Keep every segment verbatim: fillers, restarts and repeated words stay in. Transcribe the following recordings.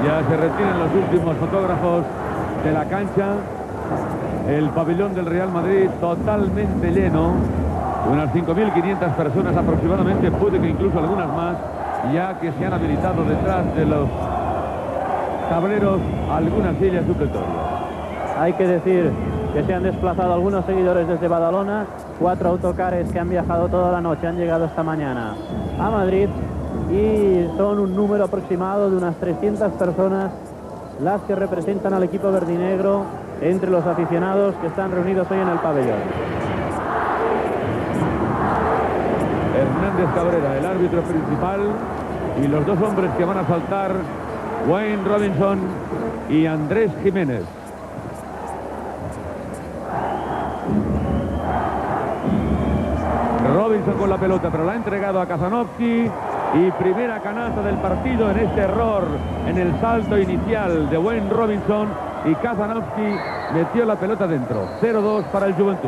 Ya se retiran los últimos fotógrafos de la cancha. El pabellón del Real Madrid totalmente lleno. Unas cinco mil quinientas personas aproximadamente, puede que incluso algunas más, ya que se han habilitado detrás de los tableros algunas sillas supletorias. Hay que decir que se han desplazado algunos seguidores desde Badalona. Cuatro autocares que han viajado toda la noche han llegado esta mañana a Madrid y son un número aproximado de unas trescientas personas las que representan al equipo verdinegro entre los aficionados que están reunidos hoy en el pabellón. Hernández Cabrera, el árbitro principal, y los dos hombres que van a saltar, Wayne Robinson y Andrés Jiménez. Robinson con la pelota, pero la ha entregado a Kazanovski, y primera canasta del partido en este error en el salto inicial de Wayne Robinson, y Kazanovski metió la pelota dentro. cero dos para el Juventud.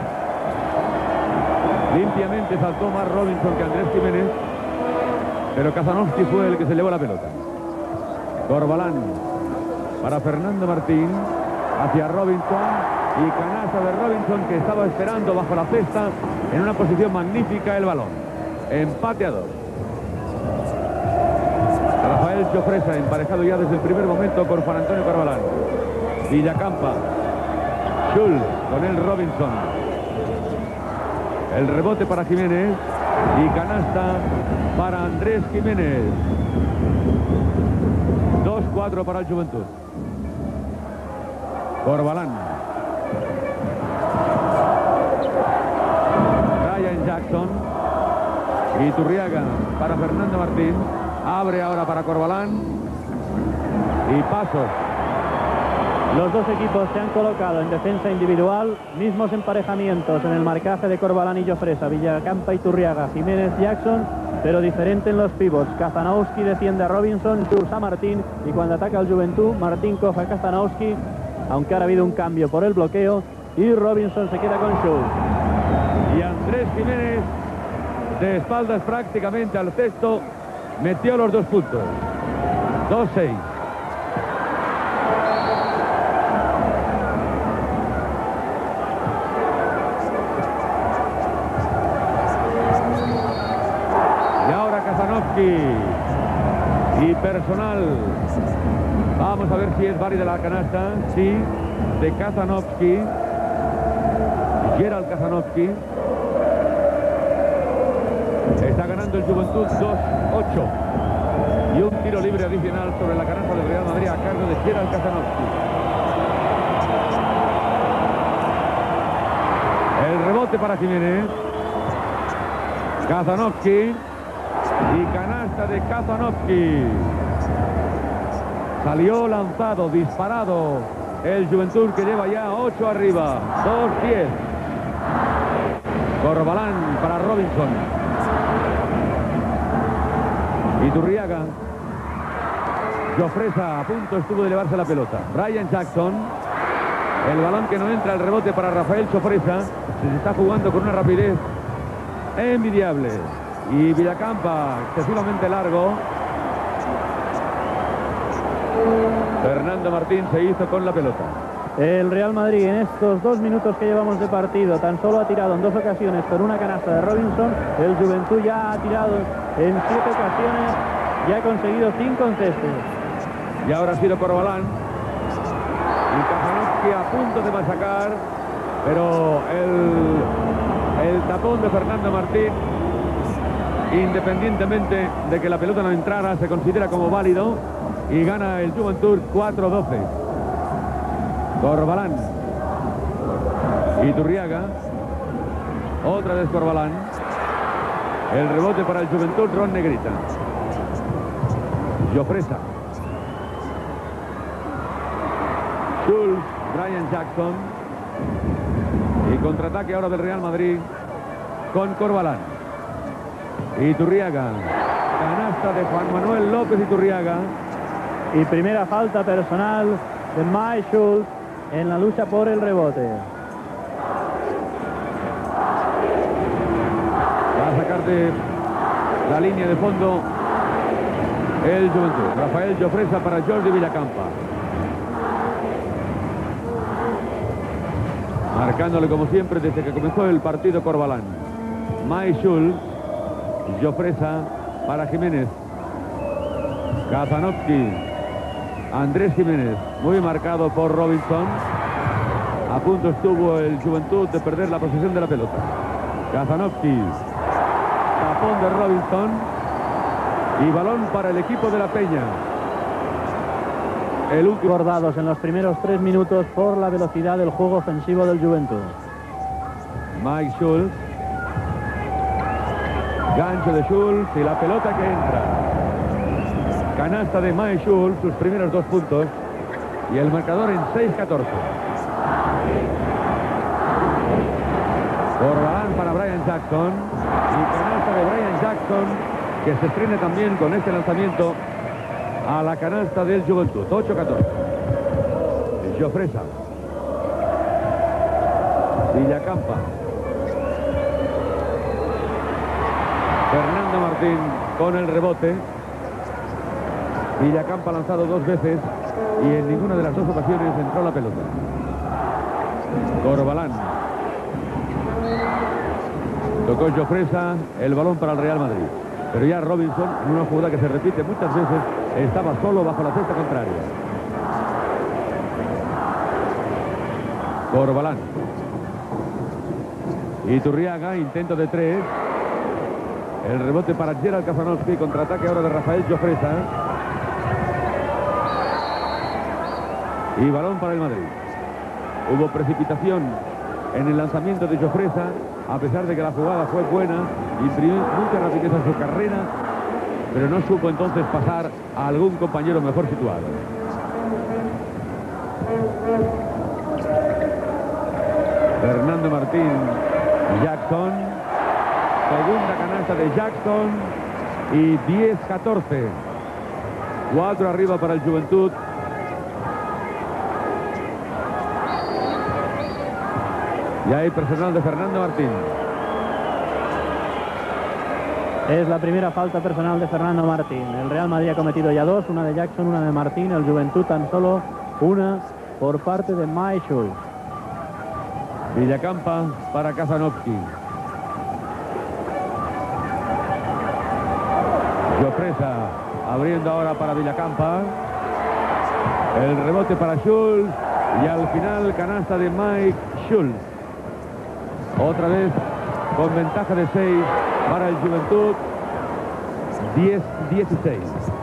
Limpiamente saltó más Robinson que Andrés Jiménez, pero Kazanovski fue el que se llevó la pelota. Corbalán para Fernando Martín, hacia Robinson, y canasta de Robinson, que estaba esperando bajo la cesta en una posición magnífica el balón. Empate a dos. Rafael Chofresa, emparejado ya desde el primer momento con Juan Antonio Corbalán. Villacampa, Schulz con el Robinson. El rebote para Jiménez y canasta para Andrés Jiménez. dos cuatro para el Juventud. Corbalán. Ryan Jackson. Iturriaga para Fernando Martín. Abre ahora para Corbalán. Y Pasos. Los dos equipos se han colocado en defensa individual, mismos emparejamientos en el marcaje de Corbalán y Jofresa, Villacampa, Iturriaga, Jiménez, Jackson, pero diferente en los pivots. Kazanovski defiende a Robinson, Schulz a Martín, y cuando ataca el Juventud, Martín coge a Kazanovski, aunque ahora ha habido un cambio por el bloqueo, y Robinson se queda con Schulz. Y Andrés Jiménez, de espaldas prácticamente al cesto, metió los dos puntos. dos seis. Y personal. Vamos a ver si es válida la canasta. Sí, de Kazanovski. Gerald Kazanovski. Está ganando el Juventud dos ocho. Y un tiro libre adicional sobre la canasta del Real Madrid a cargo de Gerald Kazanovski. El rebote para Jiménez. Kazanovski. Y canasta de Kazanovski. Salió lanzado, disparado el Juventud, que lleva ya ocho arriba. dos diez. Corbalán para Robinson. Iturriaga. Jofresa a punto estuvo de llevarse la pelota. Ryan Jackson. El balón que no entra, el rebote para Rafael Jofresa. Se está jugando con una rapidez envidiable. Y Villacampa, excesivamente largo. Fernando Martín se hizo con la pelota. El Real Madrid en estos dos minutos que llevamos de partido tan solo ha tirado en dos ocasiones por una canasta de Robinson. El Juventud ya ha tirado en siete ocasiones y ha conseguido cinco encestes. Y ahora ha sido Corbalán. Y Kazanovski a punto de masacar, pero el, el tapón de Fernando Martín, independientemente de que la pelota no entrara, se considera como válido y gana el Juventud cuatro doce. Corbalán. Iturriaga. Otra vez Corbalán. El rebote para el Juventud, Ron Negrita. Jofresa. Schulz, Brian Jackson. Y contraataque ahora del Real Madrid con Corbalán. Iturriaga. Canasta de Juan Manuel López Iturriaga. Y primera falta personal de Mike Schulz en la lucha por el rebote. Va a sacar de la línea de fondo el Juventud. Rafael Llofresa para Jordi Villacampa. Marcándole como siempre desde que comenzó el partido Corbalán. Mike Schulz. Llofresa para Jiménez. Kazanovski. Andrés Jiménez. Muy marcado por Robinson. A punto estuvo el Juventud de perder la posesión de la pelota. Kazanovski. Tapón de Robinson. Y balón para el equipo de la Peña. El último. Bordados en los primeros tres minutos por la velocidad del juego ofensivo del Juventud. Mike Schulz. Gancho de Schulz y la pelota que entra. Canasta de Mike Schulz, sus primeros dos puntos. Y el marcador en seis catorce. Corbalán para Brian Jackson. Y canasta de Brian Jackson, que se estrena también con este lanzamiento a la canasta del Juventud. ocho catorce. Llofresa. Villacampa. Fernando Martín con el rebote. Villacampa ha lanzado dos veces y en ninguna de las dos ocasiones entró la pelota. Corbalán. Tocó Llofresa, el balón para el Real Madrid. Pero ya Robinson, en una jugada que se repite muchas veces, estaba solo bajo la cesta contraria. Corbalán. Iturriaga, intento de tres. El rebote para Gerald Kazanovski, contraataque ahora de Rafael Llofresa. Y balón para el Madrid. Hubo precipitación en el lanzamiento de Llofresa, a pesar de que la jugada fue buena, imprimió mucha rapidez en su carrera, pero no supo entonces pasar a algún compañero mejor situado. Fernando Martín, Jackson, segunda canasta de Jackson y diez catorce. cuatro arriba para el Juventud. Y hay personal de Fernando Martín. Es la primera falta personal de Fernando Martín. El Real Madrid ha cometido ya dos, una de Jackson, una de Martín. El Juventud tan solo una por parte de Mike Schulz. Villacampa para Kazanovski. Llofresa abriendo ahora para Villacampa. El rebote para Schulz. Y al final canasta de Mike Schulz. Otra vez con ventaja de seis para el Juventud. diez dieciséis.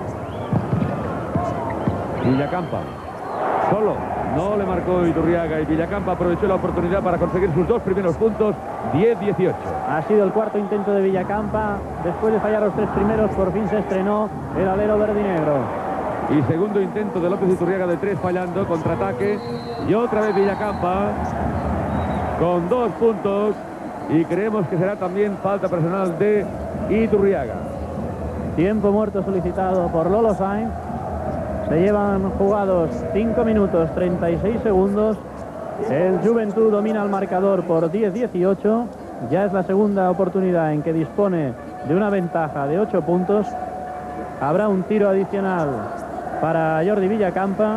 Villacampa. Solo. No le marcó Iturriaga y Villacampa aprovechó la oportunidad para conseguir sus dos primeros puntos. diez dieciocho. Ha sido el cuarto intento de Villacampa. Después de fallar los tres primeros, por fin se estrenó el alero verdinegro. Y segundo intento de López Iturriaga de tres fallando. Contraataque. Y otra vez Villacampa con dos puntos. Y creemos que será también falta personal de Iturriaga. Tiempo muerto solicitado por Lolo Sainz. Se llevan jugados cinco minutos treinta y seis segundos. El Juventud domina el marcador por diez dieciocho. Ya es la segunda oportunidad en que dispone de una ventaja de ocho puntos. Habrá un tiro adicional para Jordi Villacampa.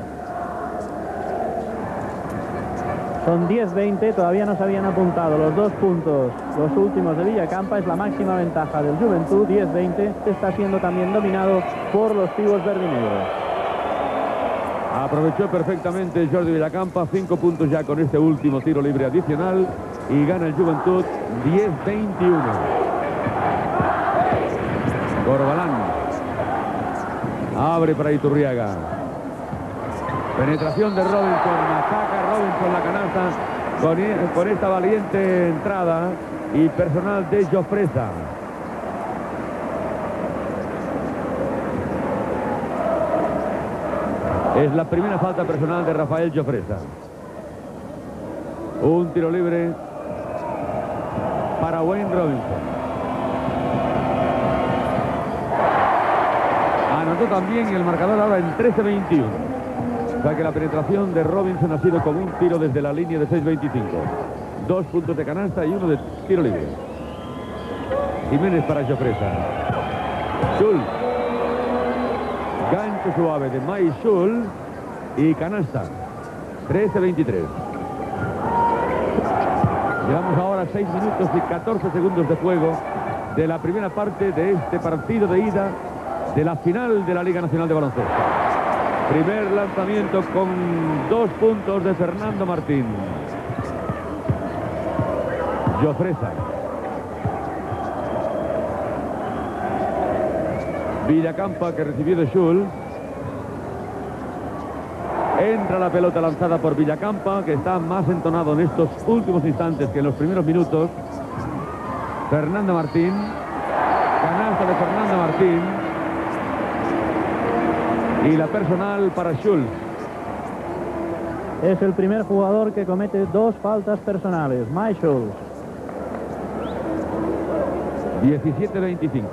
Son diez veinte, todavía no se habían apuntado los dos puntos, los últimos de Villacampa. Es la máxima ventaja del Juventud, diez veinte. Está siendo también dominado por los pibos verdinegros. Aprovechó perfectamente Jordi Villacampa, cinco puntos ya con este último tiro libre adicional. Y gana el Juventud diez veintiuno. Corbalán. Abre para Iturriaga. Penetración de Robinson, ataca Robinson la canasta con, con esta valiente entrada y personal de Llofresa. Es la primera falta personal de Rafael Llofresa. Un tiro libre para Wayne Robinson. Anotó también el marcador ahora en trece veintiuno. O sea que la penetración de Robinson ha sido como un tiro desde la línea de seis veinticinco. Dos puntos de canasta y uno de tiro libre. Jiménez para Llofresa. Schulz. Gancho suave de Mai Schul y canasta. trece veintitrés. Llevamos ahora seis minutos y catorce segundos de juego de la primera parte de este partido de ida de la final de la Liga Nacional de Baloncesto. Primer lanzamiento con dos puntos de Fernando Martín. Llofresa. Villacampa, que recibió de Schul. Entra la pelota lanzada por Villacampa, que está más entonado en estos últimos instantes que en los primeros minutos. Fernando Martín. Canasta de Fernando Martín. Y la personal para Schul. Es el primer jugador que comete dos faltas personales, Mai Schul. diecisiete veinticinco.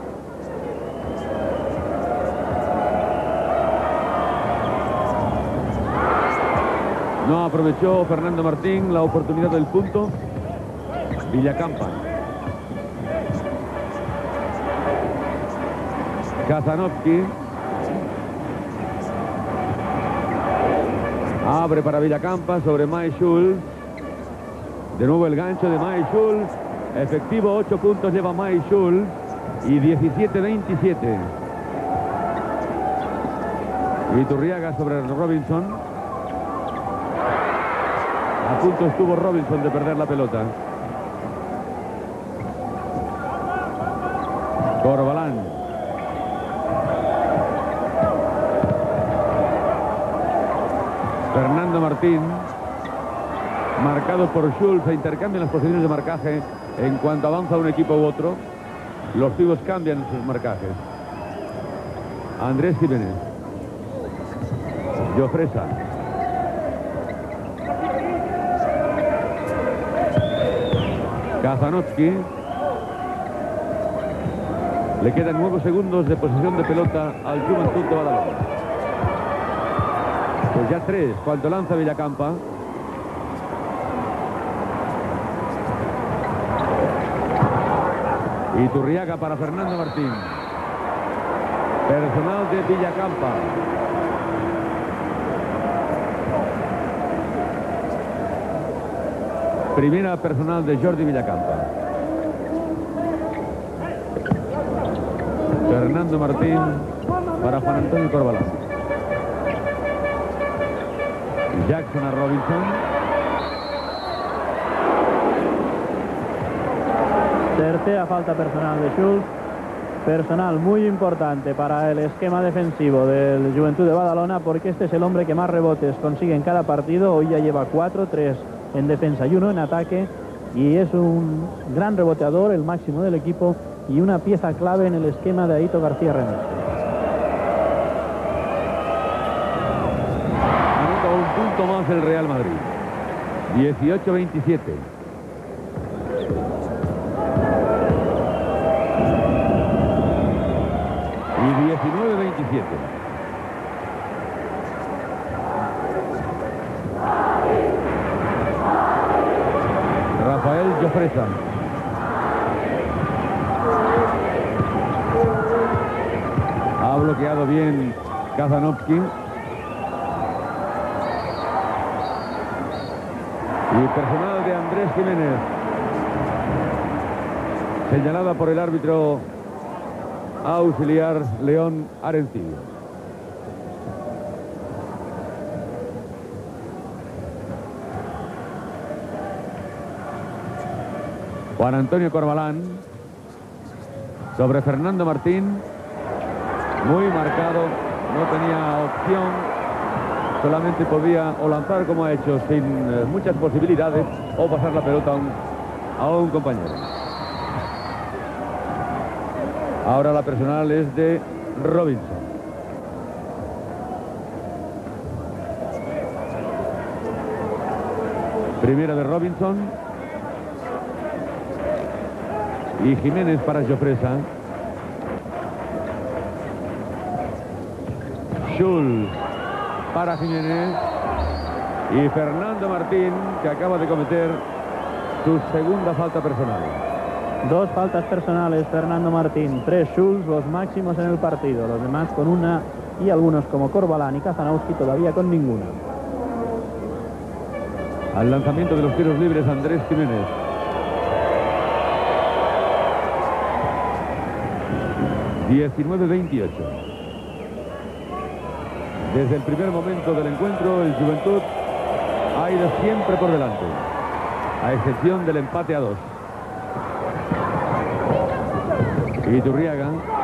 No aprovechó Fernando Martín la oportunidad del punto. Villacampa. Kazanovski. Abre para Villacampa sobre Mai Schul. De nuevo el gancho de Mai Schul. Efectivo, ocho puntos lleva Mai Schul. Y diecisiete veintisiete. Iturriaga sobre Robinson. A punto estuvo Robinson de perder la pelota. Corbalán. Fernando Martín. Marcado por Schul. Se intercambian las posiciones de marcaje en cuanto avanza un equipo u otro. Los pibos cambian sus marcajes. Andrés Jiménez. Llofresa. Kazanovski. Le quedan nueve segundos de posesión de pelota al Juventud de Badalona. Pues ya tres, cuando lanza Villacampa. Iturriaga para Fernando Martín. Personal de Villacampa. Primera personal de Jordi Villacampa. Fernando Martín para Juan Antonio Corbalán. Jackson a Robinson. Tercera falta personal de Schul. Personal muy importante para el esquema defensivo del Juventud de Badalona, porque este es el hombre que más rebotes consigue en cada partido. Hoy ya lleva cuatro, tres en defensa y uno en ataque, y es un gran reboteador, el máximo del equipo y una pieza clave en el esquema de Aito García Renes. Anota un punto más el Real Madrid. dieciocho veintisiete. Y diecinueve veintisiete. Rafael Llofresa. Ha bloqueado bien Kazanovski. Y personal de Andrés Jiménez. Señalada por el árbitro auxiliar León Arencibia. Juan Antonio Corbalán sobre Fernando Martín. Muy marcado, no tenía opción, solamente podía o lanzar como ha hecho sin eh, muchas posibilidades, o pasar la pelota a un, a un compañero. Ahora la personal es de Robinson. Primera de Robinson. Y Jiménez para Llofresa. Schul para Jiménez. Y Fernando Martín, que acaba de cometer su segunda falta personal. Dos faltas personales, Fernando Martín. Tres Schul, los máximos en el partido. Los demás con una y algunos como Corbalán y Kazanowski todavía con ninguna. Al lanzamiento de los tiros libres Andrés Giménez. diecinueve veintiocho. Desde el primer momento del encuentro, el Juventud ha ido siempre por delante, a excepción del empate a dos. Iturriaga.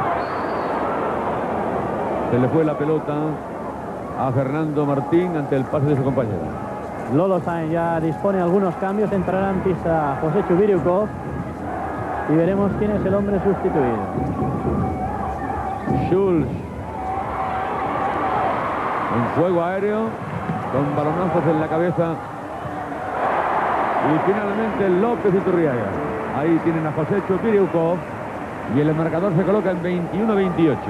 Se le fue la pelota a Fernando Martín ante el pase de su compañero. Lolo Sáenz ya dispone de algunos cambios. Entrará en pista José Chubiriukov y veremos quién es el hombre sustituido. Schulz en juego aéreo con balonazos en la cabeza, y finalmente López Iturriaga. Ahí tienen a José Chubiriukov y el marcador se coloca en veintiuno veintiocho.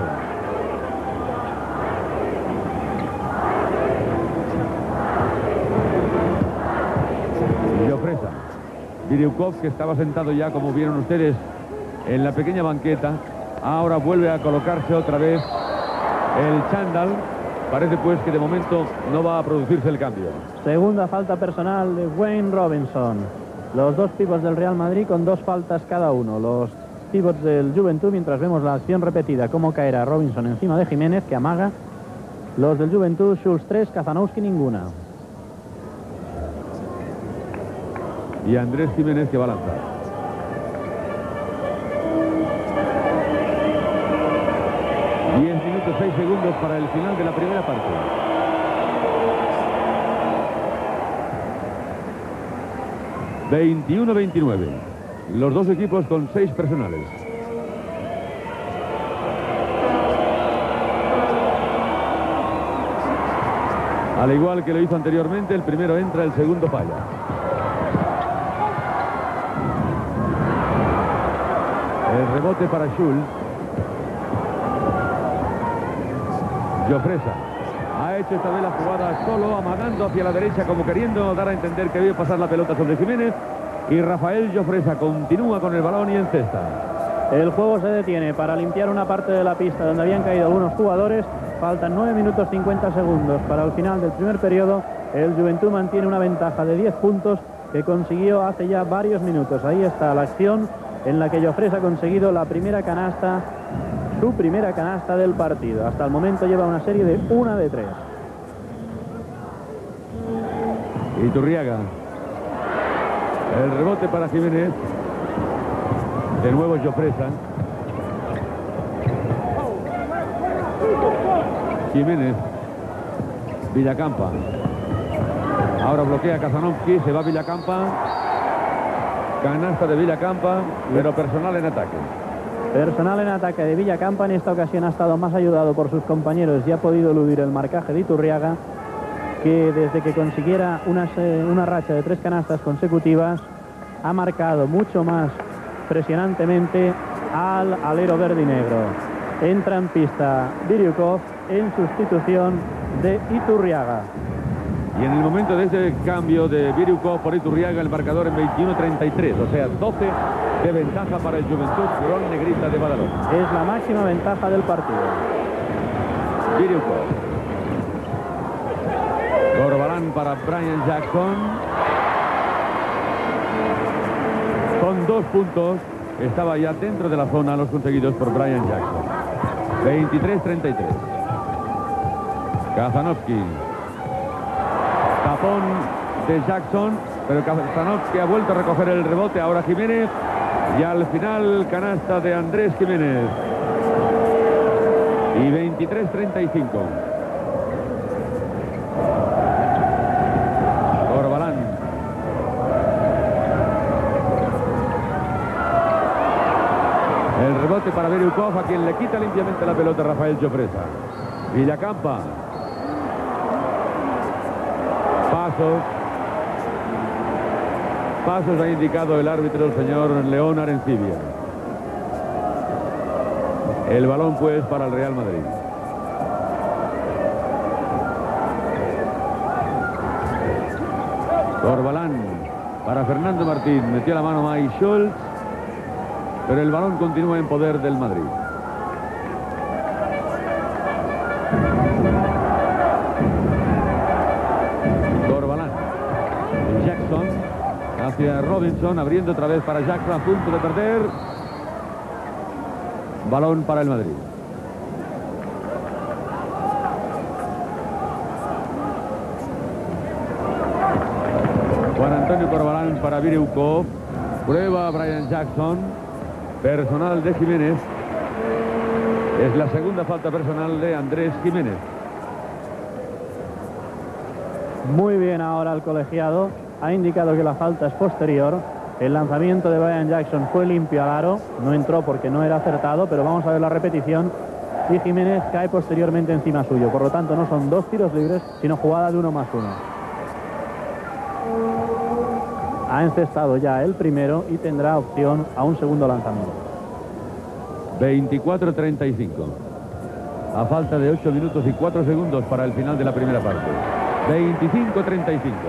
Llofresa. Biriukov, que estaba sentado ya, como vieron ustedes, en la pequeña banqueta, ahora vuelve a colocarse otra vez el chándal. Parece pues que de momento no va a producirse el cambio. Segunda falta personal de Wayne Robinson. Los dos pivots del Real Madrid con dos faltas cada uno. Los pivots del Juventud, mientras vemos la acción repetida, cómo caerá Robinson encima de Jiménez, que amaga. Los del Juventud, Schulz tres, Kazanowski ninguna. Y Andrés Giménez, que va a lanzar. diez minutos, seis segundos para el final de la primera parte. veintiuno veintinueve. Los dos equipos con seis personales. Al igual que lo hizo anteriormente, el primero entra, el segundo falla. El rebote para Schulz. Llofresa ha hecho esta vez la jugada solo, amagando hacia la derecha, como queriendo dar a entender que debe pasar la pelota sobre Jiménez. Y Rafael Llofresa continúa con el balón y encesta. El juego se detiene para limpiar una parte de la pista donde habían caído algunos jugadores. Faltan nueve minutos cincuenta segundos para el final del primer periodo. El Juventud mantiene una ventaja de diez puntos que consiguió hace ya varios minutos. Ahí está la acción en la que Llofresa ha conseguido la primera canasta, su primera canasta del partido. Hasta el momento lleva una serie de una de tres. Iturriaga. El rebote para Jiménez. De nuevo Llofresa. Jiménez. Villacampa. Ahora bloquea Kazanowski. Se va Villacampa. Canasta de Villacampa, pero personal en ataque. Personal en ataque de Villacampa. En esta ocasión ha estado más ayudado por sus compañeros y ha podido eludir el marcaje de Iturriaga, que desde que consiguiera una, una racha de tres canastas consecutivas ha marcado mucho más presionantemente al alero verde y negro. Entra en pista Biriukov en sustitución de Iturriaga. Y en el momento de ese cambio de Biriukov por Iturriaga, el marcador en veintiuno treinta y tres, o sea, doce de ventaja para el Juventud Ron Negrita de Badalona. Es la máxima ventaja del partido. Biriukov. Corbalán para Brian Jackson. Con dos puntos, estaba ya dentro de la zona los conseguidos por Brian Jackson. veintitrés treinta y tres. Kazanowski. Tapón de Jackson, pero Kazanowski ha vuelto a recoger el rebote. Ahora Jiménez. Y al final, canasta de Andrés Jiménez. Y veintitrés treinta y cinco. Corbalán. El rebote para Biriukov, a quien le quita limpiamente la pelota Rafael Llofresa. Villacampa. Pasos. Pasos ha indicado el árbitro, el señor León Arencibia. El balón pues para el Real Madrid. Corbalán para Fernando Martín. Metió la mano Mike Schulz, pero el balón continúa en poder del Madrid. Corbalán. Jackson hacia Robinson, abriendo otra vez para Jackson, a punto de perder. Balón para el Madrid. Juan Antonio Corbalán para Biriukov. Prueba Brian Jackson. Personal de Jiménez. Es la segunda falta personal de Andrés Jiménez. Muy bien ahora el colegiado. Ha indicado que la falta es posterior. El lanzamiento de Brian Jackson fue limpio al aro. No entró porque no era acertado, pero vamos a ver la repetición. Y Jiménez cae posteriormente encima suyo. Por lo tanto, no son dos tiros libres, sino jugada de uno más uno. Ha encestado ya el primero y tendrá opción a un segundo lanzamiento. veinticuatro treinta y cinco. A falta de ocho minutos y cuatro segundos para el final de la primera parte. veinticinco treinta y cinco.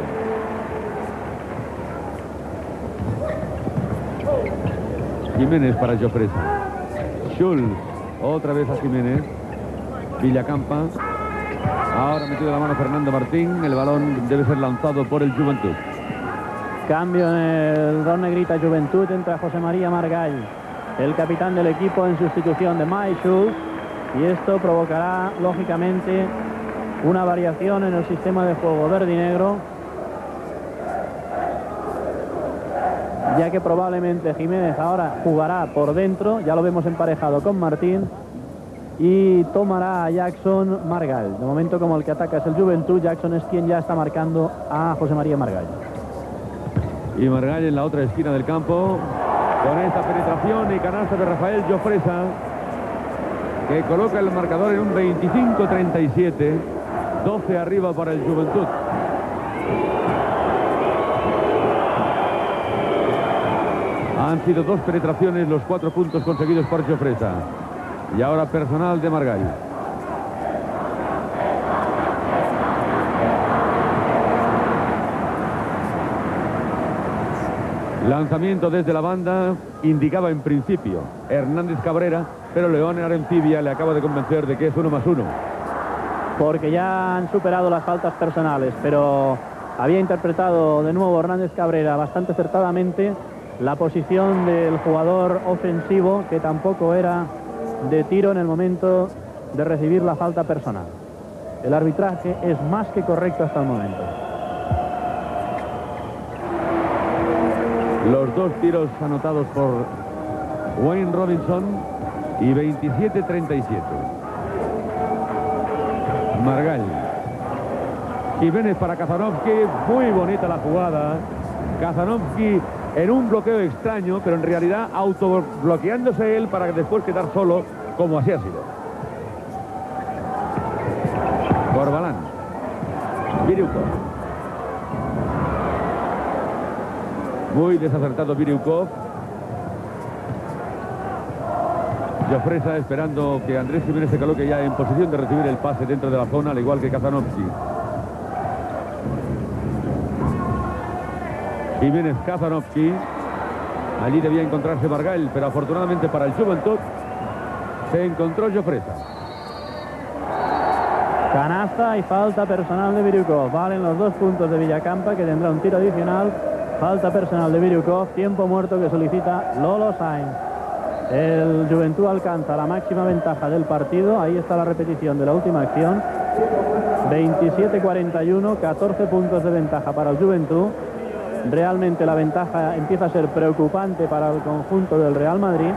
Jiménez para Jofresa. Schulz. Otra vez a Jiménez. Villacampa. Ahora metido la mano Fernando Martín. El balón debe ser lanzado por el Juventud. Cambio en el Ron Negrita Juventud. Entra José María Margall, el capitán del equipo, en sustitución de Mike Schulz. Y esto provocará, lógicamente, una variación en el sistema de juego verde y negro, ya que probablemente Jiménez ahora jugará por dentro, ya lo vemos emparejado con Martín, y tomará a Jackson Margall. De momento, como el que ataca es el Juventud, Jackson es quien ya está marcando a José María Margall. Y Margall en la otra esquina del campo, con esta penetración y canasta de Rafael Jofresa, que coloca el marcador en un veinticinco treinta y siete, doce arriba para el Juventud. Han sido dos penetraciones los cuatro puntos conseguidos por Jofresa. Y ahora personal de Margall. Lanzamiento desde la banda, indicaba en principio Hernández Cabrera, pero León Arencibia le acaba de convencer de que es uno más uno. Porque ya han superado las faltas personales, pero había interpretado de nuevo Hernández Cabrera bastante acertadamente la posición del jugador ofensivo, que tampoco era de tiro en el momento de recibir la falta personal. El arbitraje es más que correcto hasta el momento. Los dos tiros anotados por Wayne Robinson y veintisiete treinta y siete. Margall. Jiménez para Kazanovski. Muy bonita la jugada. Kazanovski en un bloqueo extraño, pero en realidad autobloqueándose él para después quedar solo, como así ha sido. Corbalán. Biriukov. Muy desacertado Biriukov. Jofresa esperando que Andrés Jiménez se coloque ya en posición de recibir el pase dentro de la zona, al igual que Kazanovski. Jiménez, Kazanovski. Allí debía encontrarse Margall, pero afortunadamente para el Juventud se encontró Jofresa. Canasta y falta personal de Biriukov. Valen los dos puntos de Villacampa, que tendrá un tiro adicional. Falta personal de Biriukov, tiempo muerto que solicita Lolo Sainz. El Juventud alcanza la máxima ventaja del partido. Ahí está la repetición de la última acción. veintisiete cuarenta y uno, catorce puntos de ventaja para el Juventud. Realmente la ventaja empieza a ser preocupante para el conjunto del Real Madrid.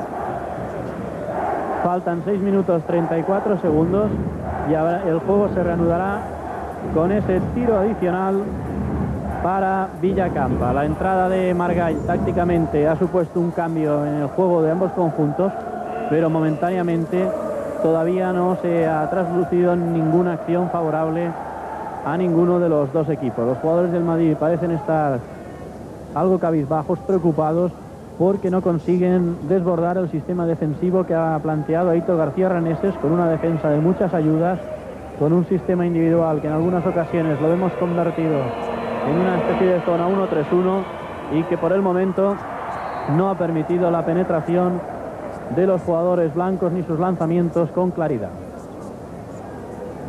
Faltan seis minutos treinta y cuatro segundos y ahora el juego se reanudará con ese tiro adicional para Villacampa. La entrada de Margall tácticamente ha supuesto un cambio en el juego de ambos conjuntos, pero momentáneamente todavía no se ha traslucido ninguna acción favorable a ninguno de los dos equipos. Los jugadores del Madrid parecen estar algo cabizbajos, preocupados, porque no consiguen desbordar el sistema defensivo que ha planteado Aitor García Reneses, con una defensa de muchas ayudas, con un sistema individual que en algunas ocasiones lo vemos convertido en una especie de zona uno tres uno y que por el momento no ha permitido la penetración de los jugadores blancos ni sus lanzamientos con claridad.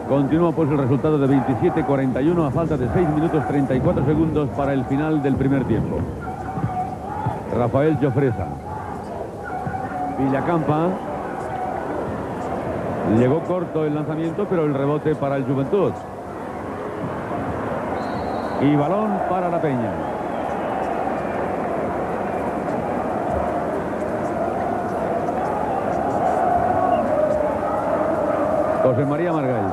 Continúa pues el resultado de veintisiete cuarenta y uno a falta de seis minutos treinta y cuatro segundos para el final del primer tiempo. Rafael Llofresa. Villacampa. Llegó corto el lanzamiento, pero el rebote para el Juventud. Y balón para la Peña. José María Margall.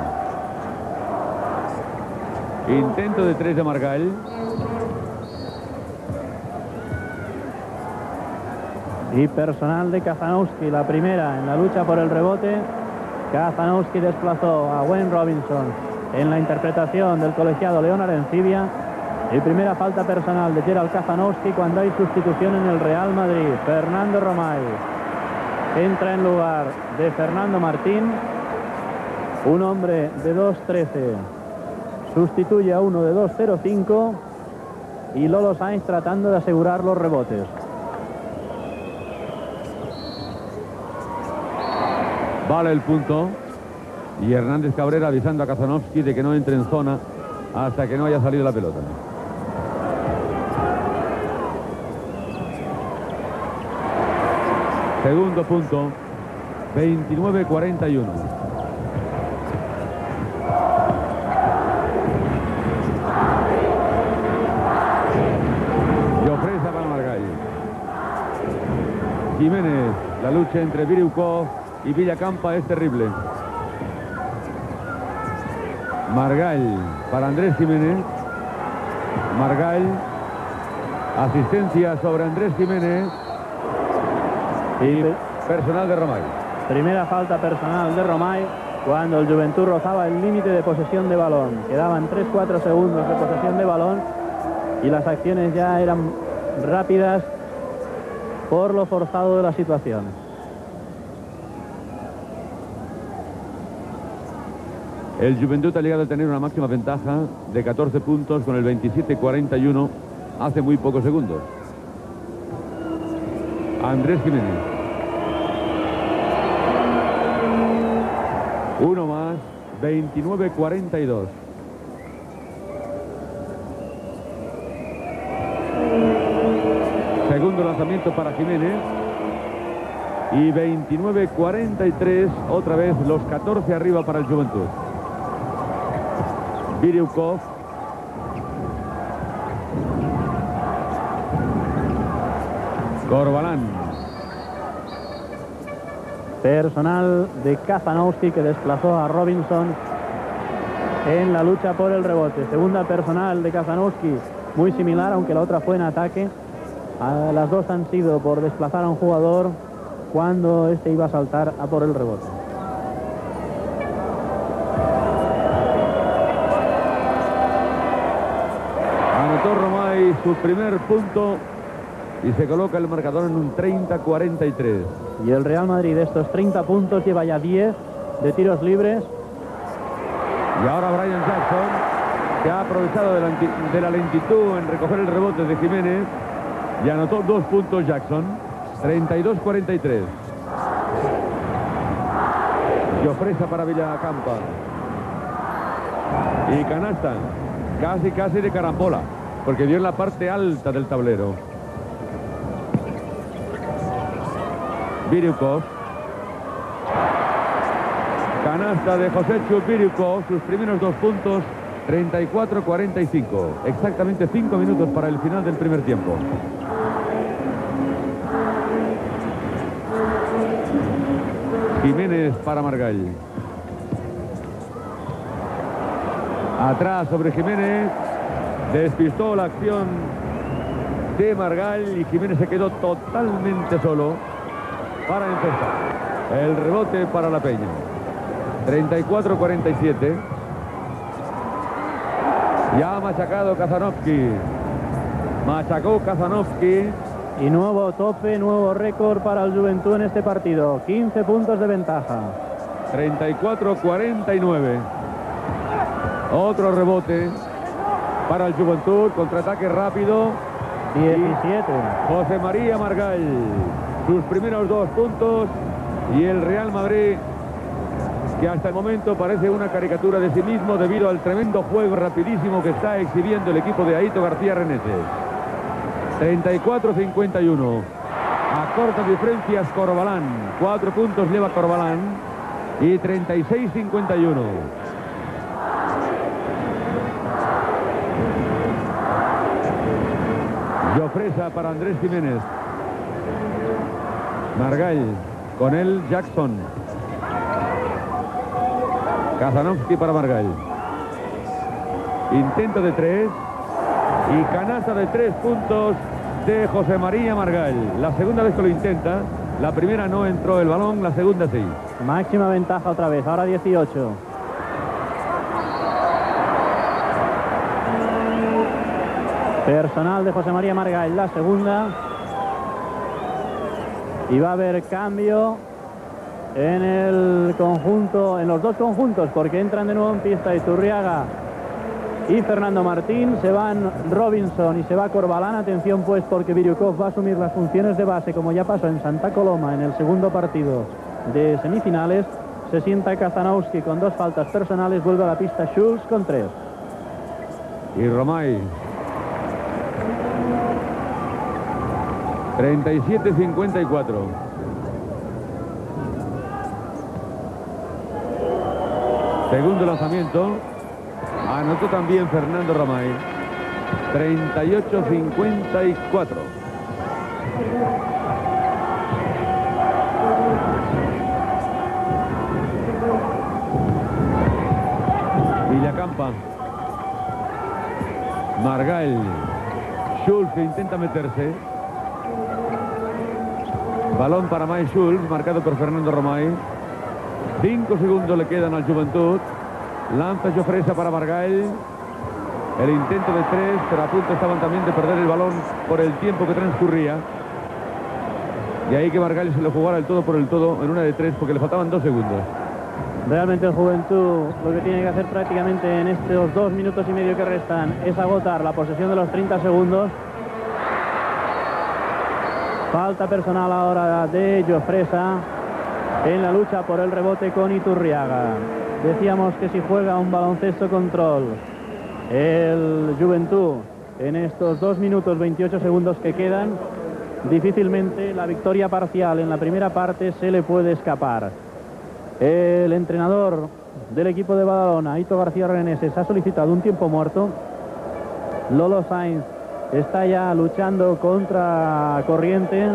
Intento de tres de Margall. Y personal de Kazanowski, la primera en la lucha por el rebote. Kazanowski desplazó a Wayne Robinson en la interpretación del colegiado Leonard Encibia. Y primera falta personal de Gerald Kazanowski cuando hay sustitución en el Real Madrid. Fernando Romay entra en lugar de Fernando Martín. Un hombre de dos trece sustituye a uno de dos cero cinco. Y Lolo Sainz tratando de asegurar los rebotes. Vale el punto. Y Hernández Cabrera avisando a Kazanowski de que no entre en zona hasta que no haya salido la pelota. Segundo punto. veintinueve cuarenta y uno. Llofresa para Margall. Jiménez. La lucha entre Biriukov y Villacampa es terrible. Margall para Andrés Jiménez. Margall. Asistencia sobre Andrés Jiménez. Y personal de Romay. Primera falta personal de Romay cuando el Juventud rozaba el límite de posesión de balón. Quedaban tres cuatro segundos de posesión de balón y las acciones ya eran rápidas por lo forzado de la situación. El Juventud ha llegado a tener una máxima ventaja de catorce puntos con el veintisiete cuarenta y uno hace muy pocos segundos. Andrés Jiménez. Uno más, veintinueve cuarenta y dos. Segundo lanzamiento para Jiménez. Y veintinueve cuarenta y tres, otra vez los catorce arriba para el Juventud. Biriukov. Corbalán. Personal de Kazanowski que desplazó a Robinson en la lucha por el rebote. Segunda personal de Kazanowski, muy similar, aunque la otra fue en ataque. A las dos han sido por desplazar a un jugador cuando este iba a saltar a por el rebote. Anotó Romay su primer punto y se coloca el marcador en un treinta cuarenta y tres. Y el Real Madrid de estos treinta puntos lleva ya diez de tiros libres. Y ahora Brian Jackson, que ha aprovechado de la, de la lentitud en recoger el rebote de Jiménez, y anotó dos puntos Jackson. treinta y dos cuarenta y tres. Llofresa para Villacampa. Y canasta. Casi, casi de carambola, porque dio en la parte alta del tablero. Biriukov. Canasta de Joséchu Biriukov, sus primeros dos puntos, treinta y cuatro cuarenta y cinco. Exactamente cinco minutos para el final del primer tiempo. Jiménez para Margall. Atrás sobre Jiménez. Despistó la acción de Margall y Jiménez se quedó totalmente solo para empezar. El rebote para la Peña. treinta y cuatro cuarenta y siete. Ya ha machacado Kazanowski. Machacó Kazanowski. Y nuevo tope, nuevo récord para el Juventud en este partido. quince puntos de ventaja. treinta y cuatro cuarenta y nueve. Otro rebote para el Juventud. Contraataque rápido. diecisiete. José María Margall. Sus primeros dos puntos. Y el Real Madrid, que hasta el momento parece una caricatura de sí mismo debido al tremendo juego rapidísimo que está exhibiendo el equipo de Aito García Reneses. treinta y cuatro a cincuenta y uno. A cortas diferencias Corbalán. Cuatro puntos lleva Corbalán. Y treinta y seis a cincuenta y uno. Llofresa para Andrés Jiménez. Margall. Con él Jackson. Kazanovski para Margall. Intento de tres. Y canasta de tres puntos de José María Margall. La segunda vez que lo intenta. La primera no entró el balón, la segunda sí. Máxima ventaja otra vez, ahora dieciocho. Personal de José María Margall, la segunda. Y va a haber cambio en el conjunto, en los dos conjuntos, porque entran de nuevo en pista Iturriaga y Fernando Martín. Se van Robinson y se va Corbalán. Atención pues, porque Biriukov va a asumir las funciones de base, como ya pasó en Santa Coloma en el segundo partido de semifinales. Se sienta Kazanowski con dos faltas personales. Vuelve a la pista Schulz con tres. Y Romay. treinta y siete a cincuenta y cuatro. Segundo lanzamiento. Anotó también Fernando Romay. treinta y ocho a cincuenta y cuatro. Villacampa. Margall. Schulz que intenta meterse. Balón para Mai Schulz, marcado por Fernando Romay. Cinco segundos le quedan al Juventud. Lanza Llofresa para Margall. El intento de tres, pero a punto estaban también de perder el balón por el tiempo que transcurría. Y ahí que Margall se lo jugara el todo por el todo en una de tres, porque le faltaban dos segundos. Realmente el Juventud lo que tiene que hacer prácticamente en estos dos minutos y medio que restan es agotar la posesión de los treinta segundos. Falta personal ahora de Llofresa en la lucha por el rebote con Iturriaga. Decíamos que si juega un baloncesto control el Juventud en estos dos minutos veintiocho segundos que quedan, difícilmente la victoria parcial en la primera parte se le puede escapar. El entrenador del equipo de Badalona, Aito García Reneses, ha solicitado un tiempo muerto. Lolo Sainz está ya luchando contra corriente.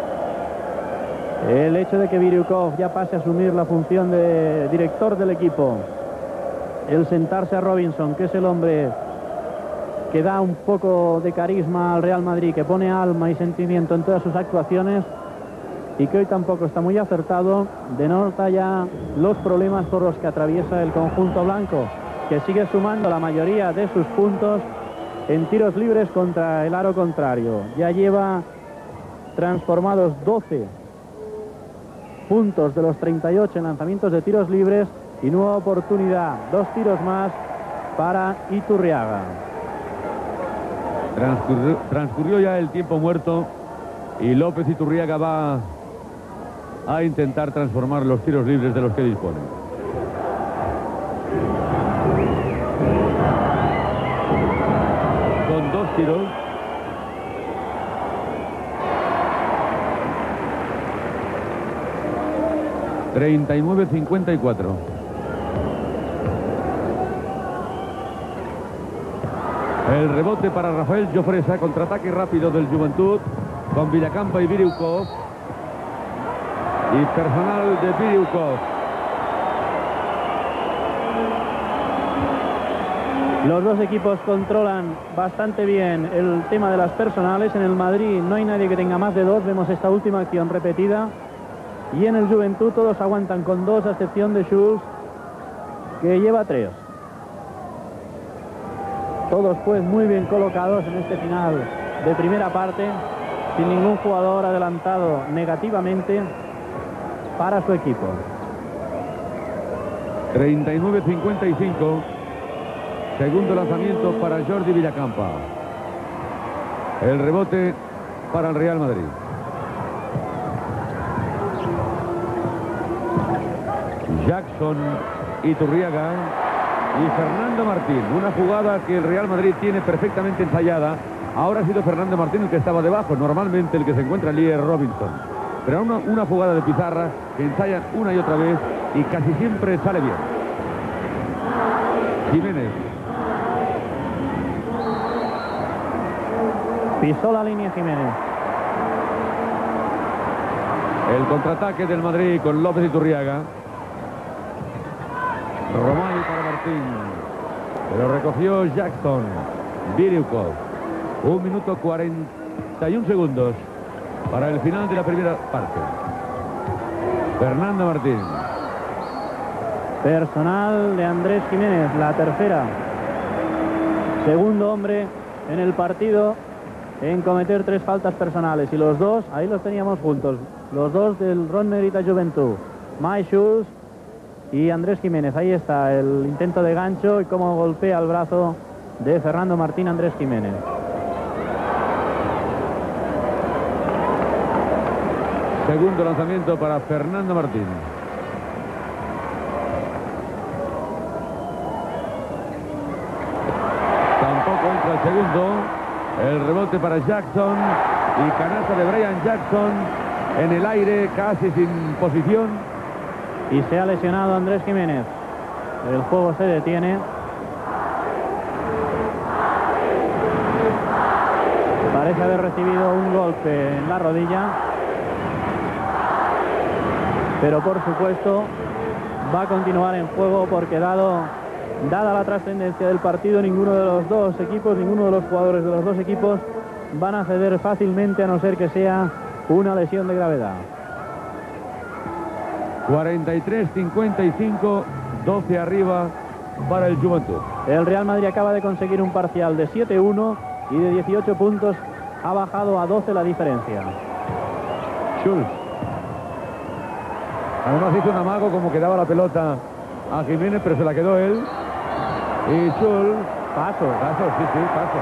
El hecho de que Biriukov ya pase a asumir la función de director del equipo, el sentarse a Robinson, que es el hombre que da un poco de carisma al Real Madrid, que pone alma y sentimiento en todas sus actuaciones, y que hoy tampoco está muy acertado, denota ya los problemas por los que atraviesa el conjunto blanco, que sigue sumando la mayoría de sus puntos en tiros libres contra el aro contrario. Ya lleva transformados doce puntos de los treinta y ocho en lanzamientos de tiros libres, y nueva oportunidad, dos tiros más para Iturriaga. Transcurrió, transcurrió ya el tiempo muerto y López Iturriaga va a intentar transformar los tiros libres de los que dispone. Con dos tiros. treinta y nueve a cincuenta y cuatro. El rebote para Rafael Llofresa, contraataque rápido del Juventud con Villacampa y Biriukov. Y personal de Biriukov. Los dos equipos controlan bastante bien el tema de las personales. En el Madrid no hay nadie que tenga más de dos. Vemos esta última acción repetida. Y en el Juventud todos aguantan con dos, a excepción de Schulz, que lleva tres. Todos pues muy bien colocados en este final de primera parte, sin ningún jugador adelantado negativamente para su equipo. treinta y nueve a cincuenta y cinco. Segundo lanzamiento para Jordi Villacampa. El rebote para el Real Madrid. Jackson, Iturriaga y Fernando Martín. Una jugada que el Real Madrid tiene perfectamente ensayada. Ahora ha sido Fernando Martín el que estaba debajo. Normalmente el que se encuentra allí es Robinson. Pero una, una jugada de pizarra que ensayan una y otra vez y casi siempre sale bien. Jiménez. Pisó la línea Jiménez. El contraataque del Madrid con López Iturriaga. Romay para Martín. Pero recogió Jackson. Biriukov. Un minuto cuarenta y un segundos para el final de la primera parte. Fernando Martín. Personal de Andrés Jiménez, la tercera. Segundo hombre en el partido en cometer tres faltas personales. Y los dos, ahí los teníamos juntos. Los dos del Ron Negrita Juventud. Mike Schulz y Andrés Jiménez. Ahí está el intento de gancho y cómo golpea el brazo de Fernando Martín Andrés Jiménez. Segundo lanzamiento para Fernando Martín. Tampoco entra el segundo. El rebote para Jackson y canasta de Brian Jackson en el aire, casi sin posición. Y se ha lesionado Andrés Jiménez. El juego se detiene. Parece haber recibido un golpe en la rodilla. Pero por supuesto va a continuar en juego porque dado, dada la trascendencia del partido, ninguno de los dos equipos, ninguno de los jugadores de los dos equipos van a ceder fácilmente a no ser que sea una lesión de gravedad. cuarenta y tres cincuenta y cinco, doce arriba para el Juventud. El Real Madrid acaba de conseguir un parcial de siete uno y de dieciocho puntos ha bajado a doce la diferencia. Schulz. Además hizo un amago como que daba la pelota a Jiménez, pero se la quedó él. Y Schulz. Paso. Paso, sí, sí, paso.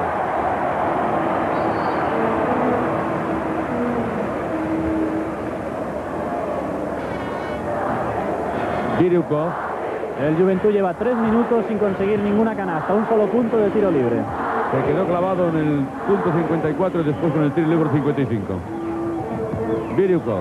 Biriukov. El Juventud lleva tres minutos sin conseguir ninguna canasta, un solo punto de tiro libre. Se quedó clavado en el punto cincuenta y cuatro y después con el tiro libre cincuenta y cinco. Biriukov.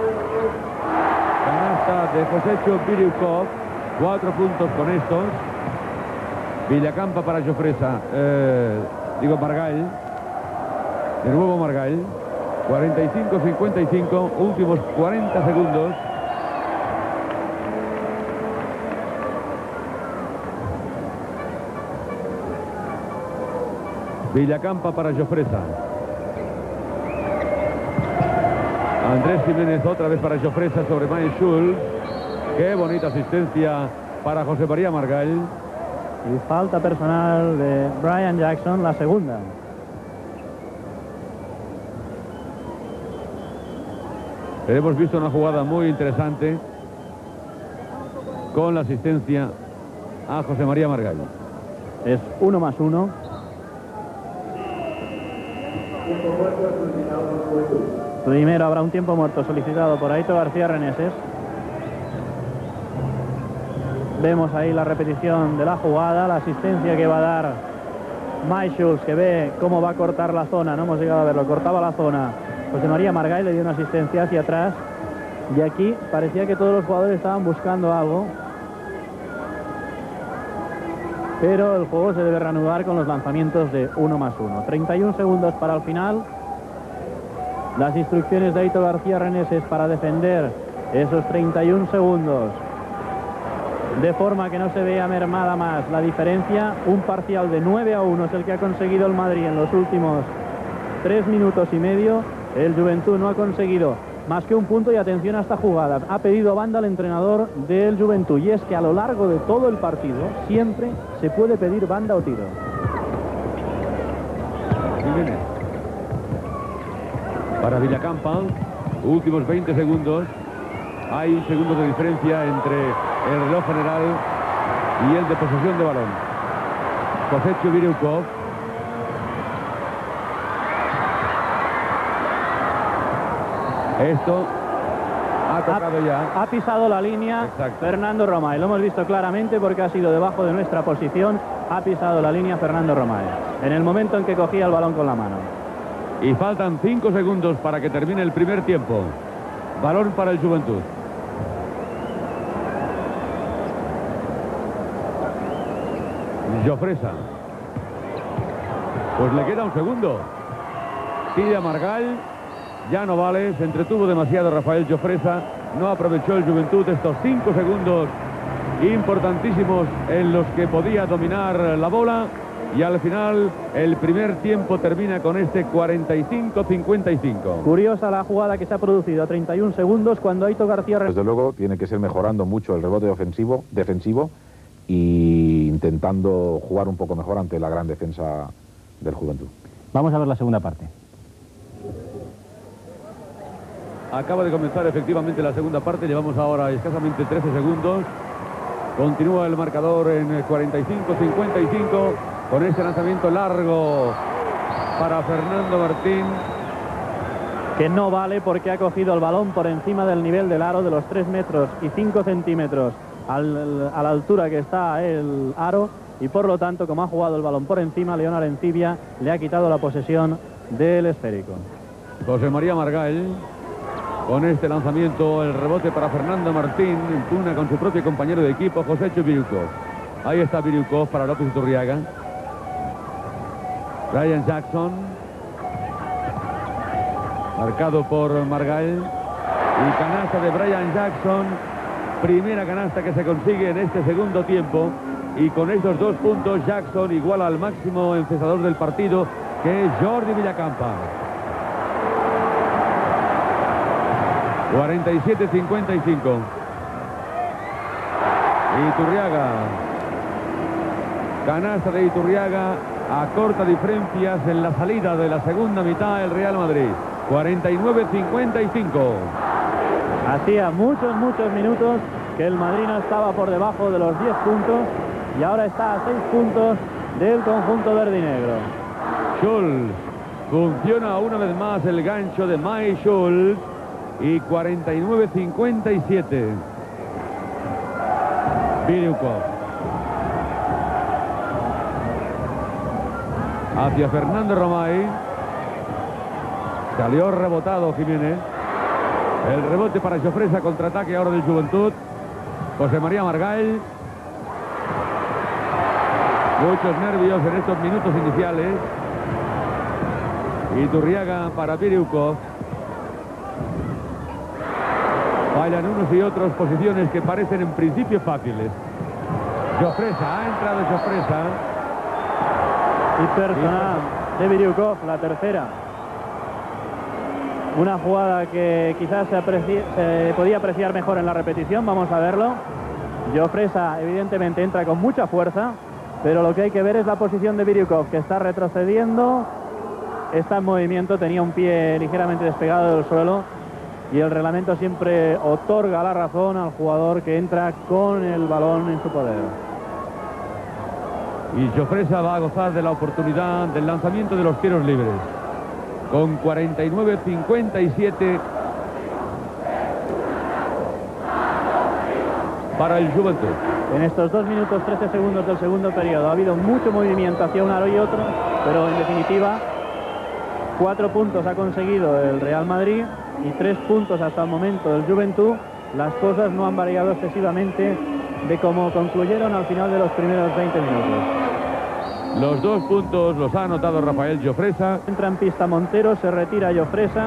Canasta de Josécho Biriukov. Cuatro puntos con estos. Villacampa para Jofresa. Eh, digo Margall. De nuevo Margall. cuarenta y cinco cincuenta y cinco. Últimos cuarenta segundos. Villacampa para Jofresa. Andrés Jiménez otra vez para Jofresa sobre Mike Schulz. Qué bonita asistencia para José María Margall. Y falta personal de Brian Jackson, la segunda. Hemos visto una jugada muy interesante con la asistencia a José María Margall. Es uno más uno. Primero habrá un tiempo muerto solicitado por Aito García Reneses. Vemos ahí la repetición de la jugada, la asistencia que va a dar Mike Schulz, que ve cómo va a cortar la zona. No hemos llegado a verlo, cortaba la zona. José María Margall le dio una asistencia hacia atrás. Y aquí parecía que todos los jugadores estaban buscando algo. Pero el juego se debe reanudar con los lanzamientos de uno más uno. treinta y un segundos para el final. Las instrucciones de Aito García Reneses para defender esos treinta y un segundos. De forma que no se vea mermada más la diferencia. Un parcial de nueve a uno es el que ha conseguido el Madrid en los últimos tres minutos y medio. El Juventud no ha conseguido más que un punto y atención a esta jugada. Ha pedido banda al entrenador del Juventud y es que a lo largo de todo el partido siempre se puede pedir banda o tiro. Jiménez. Para Villacampa, últimos veinte segundos. Hay un segundo de diferencia entre el reloj general y el de posesión de balón. Josécho Biriukov. Esto ha Ha tocado ha, ya. Ha pisado la línea. Exacto. Fernando Romay. Lo hemos visto claramente porque ha sido debajo de nuestra posición. Ha pisado la línea Fernando Romay. En el momento en que cogía el balón con la mano. Y faltan cinco segundos para que termine el primer tiempo. Balón para el Juventud. Jofresa. Pues le queda un segundo. Pide a Margall. Ya no vale. Se entretuvo demasiado Rafael Jofresa. No aprovechó el Juventud estos cinco segundos importantísimos en los que podía dominar la bola. Y al final el primer tiempo termina con este cuarenta y cinco a cincuenta y cinco. Curiosa la jugada que se ha producido a treinta y un segundos cuando Aito García... Desde luego tiene que ser mejorando mucho el rebote ofensivo, defensivo y intentando jugar un poco mejor ante la gran defensa del Juventud. Vamos a ver la segunda parte. Acaba de comenzar efectivamente la segunda parte. Llevamos ahora escasamente trece segundos. Continúa el marcador en cuarenta y cinco a cincuenta y cinco. Con este lanzamiento largo para Fernando Martín. Que no vale porque ha cogido el balón por encima del nivel del aro de los tres metros y cinco centímetros al, a la altura que está el aro. Y por lo tanto, como ha jugado el balón por encima, León Arencibia le ha quitado la posesión del esférico. José María Margall. Con este lanzamiento, el rebote para Fernando Martín. Impugna con su propio compañero de equipo, José Biriukov. Ahí está Biriukov para López Iturriaga. Brian Jackson, marcado por Margall, y canasta de Brian Jackson, primera canasta que se consigue en este segundo tiempo, y con estos dos puntos Jackson iguala al máximo encestador del partido, que es Jordi Villacampa. cuarenta y siete a cincuenta y cinco. Iturriaga, canasta de Iturriaga, a corta diferencias en la salida de la segunda mitad el Real Madrid. cuarenta y nueve a cincuenta y cinco. Hacía muchos, muchos minutos que el Madrid no estaba por debajo de los diez puntos y ahora está a seis puntos del conjunto verde y negro. Schulz. Funciona una vez más el gancho de Mai Schulz y cuarenta y nueve a cincuenta y siete. Biriukov. Hacia Fernando Romay. Salió rebotado Jiménez. El rebote para Jofresa, contraataque ahora del Juventud. José María Margall. Muchos nervios en estos minutos iniciales. Iturriaga para Biriukov. Fallan unos y otros, posiciones que parecen en principio fáciles. Jofresa, ha entrado Jofresa. Y personal de Biriukov, la tercera. Una jugada que quizás se, aprecie, se podía apreciar mejor en la repetición, vamos a verlo. Jofresa evidentemente entra con mucha fuerza, pero lo que hay que ver es la posición de Biriukov, que está retrocediendo, está en movimiento, tenía un pie ligeramente despegado del suelo, y el reglamento siempre otorga la razón al jugador que entra con el balón en su poder. Y Jofresa va a gozar de la oportunidad del lanzamiento de los tiros libres. Con cuarenta y nueve a cincuenta y siete para el Juventud. En estos dos minutos trece segundos del segundo periodo ha habido mucho movimiento hacia un aro y otro, pero en definitiva cuatro puntos ha conseguido el Real Madrid y tres puntos hasta el momento del Juventud. Las cosas no han variado excesivamente de cómo concluyeron al final de los primeros veinte minutos. Los dos puntos los ha anotado Rafael Jofresa. Entra en pista Montero, se retira Jofresa.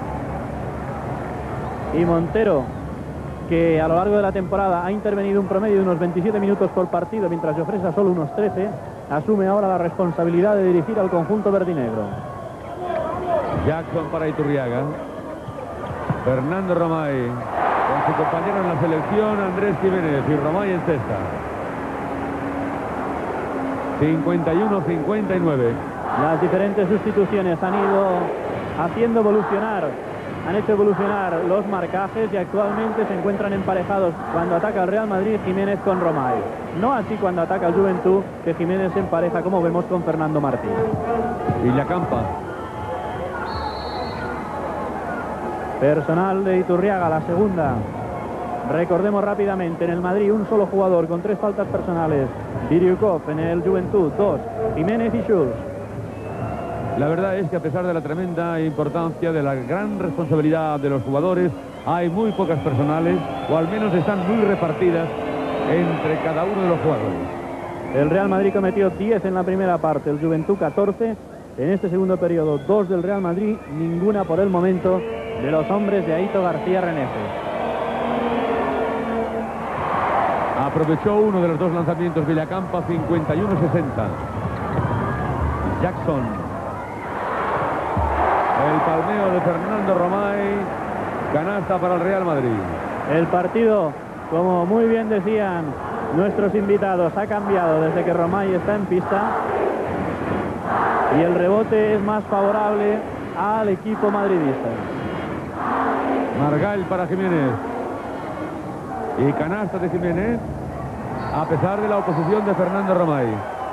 Y Montero, que a lo largo de la temporada ha intervenido un promedio de unos veintisiete minutos por partido, mientras Jofresa solo unos trece, asume ahora la responsabilidad de dirigir al conjunto verdinegro. Jackson para Iturriaga. Fernando Romay con su compañero en la selección, Andrés Jiménez, y Romay en cesta. cincuenta y uno a cincuenta y nueve. Las diferentes sustituciones han ido haciendo evolucionar, han hecho evolucionar los marcajes y actualmente se encuentran emparejados cuando ataca el Real Madrid Jiménez con Romay. No así cuando ataca el Juventud, que Jiménez se empareja, como vemos, con Fernando Martín. Villacampa. personal de Iturriaga, la segunda. Recordemos rápidamente, en el Madrid un solo jugador con tres faltas personales, Biriukov. En el Juventud, dos, Jiménez y Schulz. La verdad es que a pesar de la tremenda importancia, de la gran responsabilidad de los jugadores, hay muy pocas personales, o al menos están muy repartidas entre cada uno de los jugadores. El Real Madrid cometió diez en la primera parte, el Juventud catorce. En este segundo periodo, dos del Real Madrid, ninguna por el momento de los hombres de Aito García Reneses. Aprovechó uno de los dos lanzamientos Villacampa, cincuenta y uno sesenta. Jackson. El palmeo de Fernando Romay, canasta para el Real Madrid. El partido, como muy bien decían nuestros invitados, ha cambiado desde que Romay está en pista y el rebote es más favorable al equipo madridista. Margall para Jiménez. Y canasta de Jiménez, a pesar de la oposición de Fernando Romay.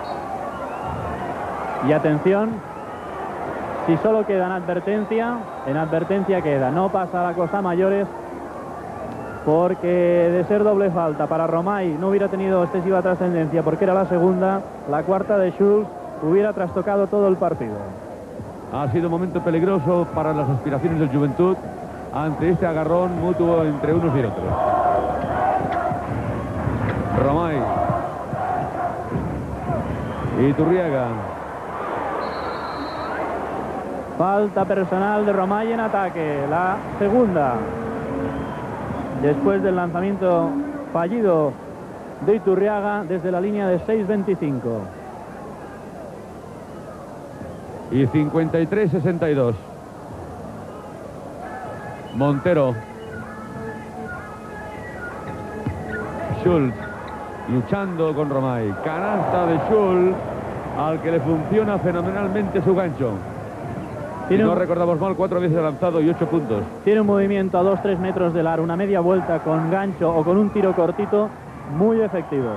Y atención, si solo queda en advertencia, en advertencia queda. No pasa la cosa a mayores, porque de ser doble falta para Romay no hubiera tenido excesiva trascendencia, porque era la segunda. La cuarta de Schulz hubiera trastocado todo el partido. Ha sido un momento peligroso para las aspiraciones del Juventud ante este agarrón mutuo entre unos y otros. Romay. Iturriaga. Falta personal de Romay en ataque, la segunda. Después del lanzamiento fallido de Iturriaga desde la línea de seis veinticinco. Y cincuenta y tres sesenta y dos. Montero. Schulz luchando con Romay. Canasta de Schulz, al que le funciona fenomenalmente su gancho. Si no recordamos mal, cuatro veces lanzado y ocho puntos. Tiene un movimiento a dos tres metros del aro, una media vuelta con gancho o con un tiro cortito muy efectivo.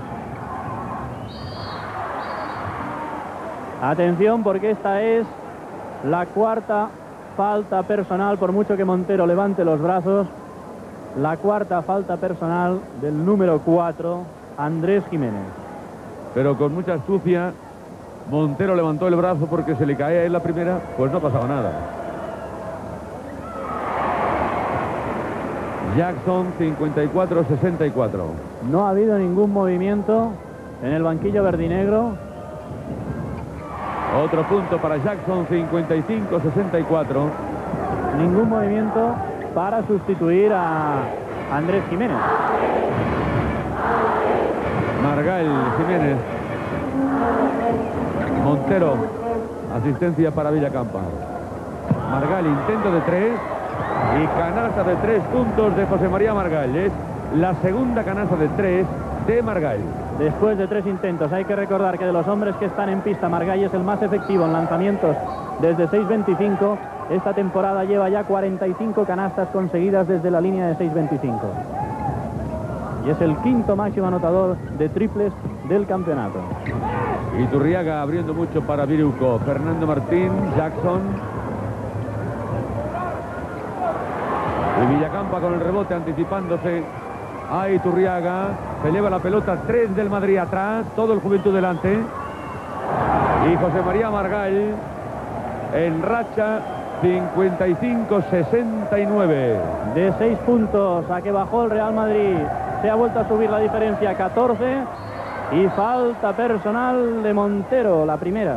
Atención, porque esta es la cuarta falta personal, por mucho que Montero levante los brazos. La cuarta falta personal del número cuatro, Andrés Jiménez. Pero con mucha astucia, Montero levantó el brazo porque se le caía en la primera, pues no pasaba nada. Jackson, cincuenta y cuatro sesenta y cuatro. No ha habido ningún movimiento en el banquillo verdinegro. Otro punto para Jackson, cincuenta y cinco sesenta y cuatro. Ningún movimiento para sustituir a Andrés Jiménez. Margall, Jiménez. Montero, asistencia para Villacampa. Margall, intento de tres y canasta de tres puntos de José María Margall. Es la segunda canasta de tres de Margall. Después de tres intentos, hay que recordar que de los hombres que están en pista, Margall es el más efectivo en lanzamientos desde seis veinticinco. Esta temporada lleva ya cuarenta y cinco canastas conseguidas desde la línea de seis veinticinco. Y es el quinto máximo anotador de triples del campeonato. Iturriaga abriendo mucho para Viruco. Fernando Martín, Jackson. Y Villacampa con el rebote anticipándose a Iturriaga. Se lleva la pelota, tres del Madrid atrás, todo el Juventud delante. Y José María Margall en racha, cincuenta y cinco sesenta y nueve. De seis puntos a que bajó el Real Madrid, se ha vuelto a subir la diferencia a catorce. Y falta personal de Montero, la primera.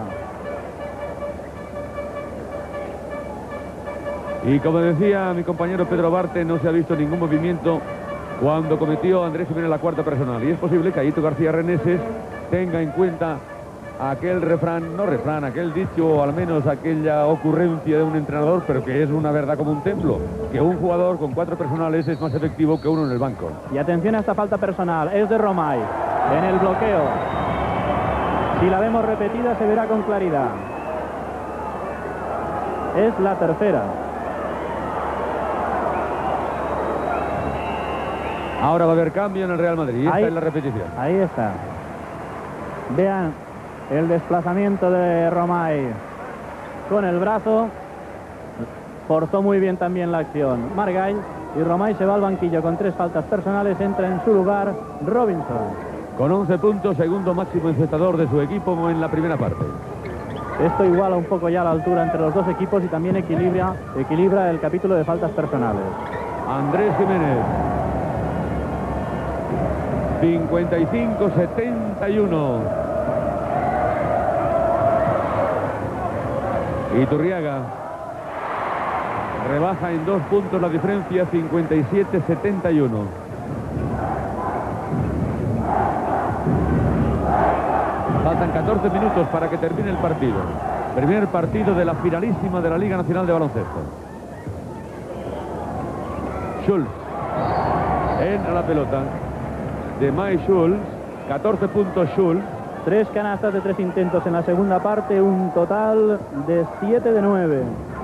Y como decía mi compañero Pedro Barte, no se ha visto ningún movimiento cuando cometió Andrés Jiménez la cuarta personal. Y es posible que Aito García Reneses tenga en cuenta aquel refrán, no refrán, aquel dicho, o al menos aquella ocurrencia de un entrenador, pero que es una verdad como un templo, que un jugador con cuatro personales es más efectivo que uno en el banco. Y atención a esta falta personal, es de Romay, en el bloqueo. Si la vemos repetida se verá con claridad. Es la tercera. Ahora va a haber cambio en el Real Madrid. Esta ahí, es la repetición. Ahí está. Vean el desplazamiento de Romay con el brazo. forzó muy bien también la acción Margall, y Romay se va al banquillo con tres faltas personales. Entra en su lugar Robinson. Con once puntos, segundo máximo encestador de su equipo en la primera parte. Esto iguala un poco ya la altura entre los dos equipos y también equilibra, equilibra el capítulo de faltas personales. Andrés Jiménez. cincuenta y cinco setenta y uno. Iturriaga rebaja en dos puntos la diferencia, cincuenta y siete setenta y uno. Faltan catorce minutos para que termine el partido. Primer partido de la finalísima de la Liga Nacional de Baloncesto. Schulz entra la pelota de Mai Schulz. catorce puntos Schulz. Tres canastas de tres intentos en la segunda parte, un total de siete de nueve.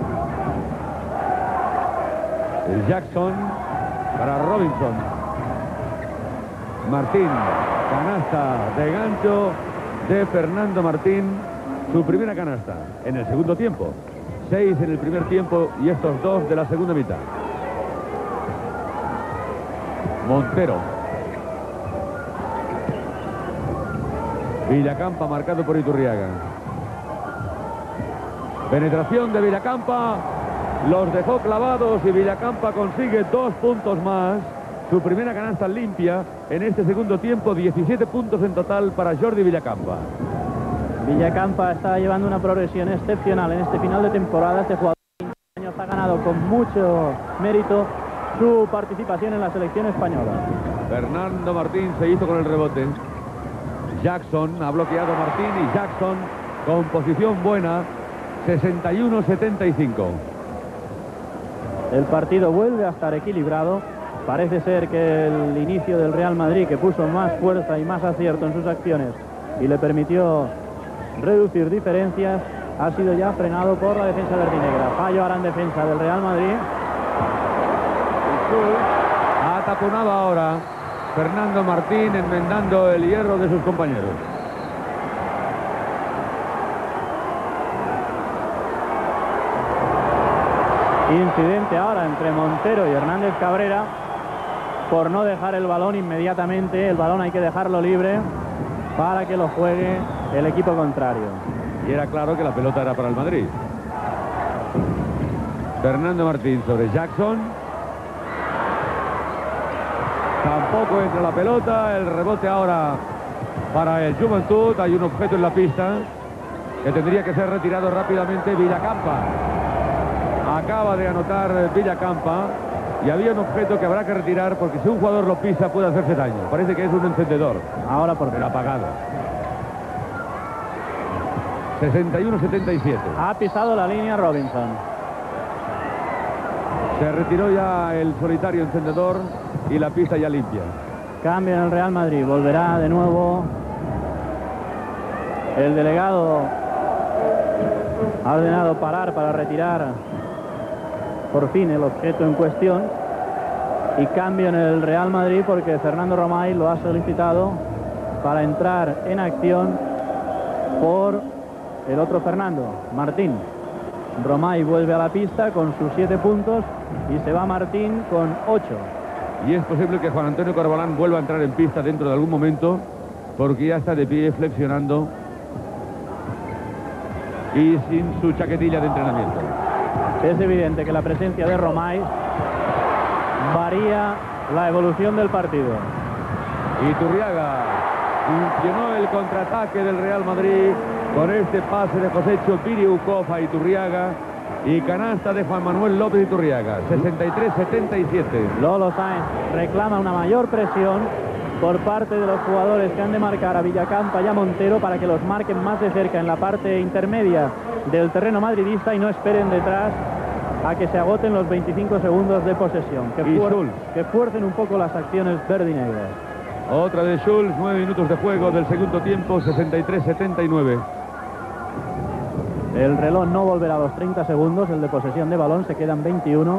El Jackson para Robinson. Martín, canasta de gancho de Fernando Martín, su primera canasta en el segundo tiempo. Seis en el primer tiempo y estos dos de la segunda mitad. Montero. Villacampa marcado por Iturriaga. Penetración de Villacampa. Los dejó clavados y Villacampa consigue dos puntos más. Su primera canasta limpia en este segundo tiempo. diecisiete puntos en total para Jordi Villacampa. Villacampa está llevando una progresión excepcional en este final de temporada. Este jugador de veinte años ha ganado con mucho mérito su participación en la selección española. Fernando Martín se hizo con el rebote. Jackson ha bloqueado a Martín y Jackson con posición buena, sesenta y uno setenta y cinco. El partido vuelve a estar equilibrado. Parece ser que el inicio del Real Madrid, que puso más fuerza y más acierto en sus acciones y le permitió reducir diferencias, ha sido ya frenado por la defensa verdinegra. Fallo ahora en defensa del Real Madrid. Ha taponado ahora Fernando Martín, enmendando el hierro de sus compañeros. Incidente ahora entre Montero y Hernández Cabrera por no dejar el balón inmediatamente. El balón hay que dejarlo libre para que lo juegue el equipo contrario. Y era claro que la pelota era para el Madrid. Fernando Martín sobre Jackson. Tampoco entra la pelota. El rebote ahora para el Juventud. Hay un objeto en la pista que tendría que ser retirado rápidamente. Villacampa. Acaba de anotar Villacampa. Y había un objeto que habrá que retirar porque si un jugador lo pisa puede hacerse daño. Parece que es un encendedor. Ahora por el apagado. sesenta y uno setenta y siete. Ha pisado la línea Robinson. Se retiró ya el solitario encendedor y la pista ya limpia. Cambio en el Real Madrid. Volverá de nuevo el delegado. Ha ordenado parar para retirar por fin el objeto en cuestión. Y cambio en el Real Madrid porque Fernando Romay lo ha solicitado para entrar en acción por el otro Fernando, Martín. Romay vuelve a la pista con sus siete puntos y se va Martín con ocho. Y es posible que Juan Antonio Corbalán vuelva a entrar en pista dentro de algún momento porque ya está de pie flexionando y sin su chaquetilla de entrenamiento. Es evidente que la presencia de Romay varía la evolución del partido. Iturriaga funcionó el contraataque del Real Madrid con este pase de Josecho Piriukov a Iturriaga y canasta de Juan Manuel López Iturriaga, sesenta y tres setenta y siete. Lolo Sáenz reclama una mayor presión por parte de los jugadores que han de marcar a Villacampa y a Montero para que los marquen más de cerca en la parte intermedia del terreno madridista y no esperen detrás a que se agoten los veinticinco segundos de posesión. Que, fuer que fuercen un poco las acciones verdinegras. Otra de Schulz, nueve minutos de juego del segundo tiempo, sesenta y tres setenta y nueve. El reloj no volverá a los treinta segundos, el de posesión de balón, se quedan veintiuno.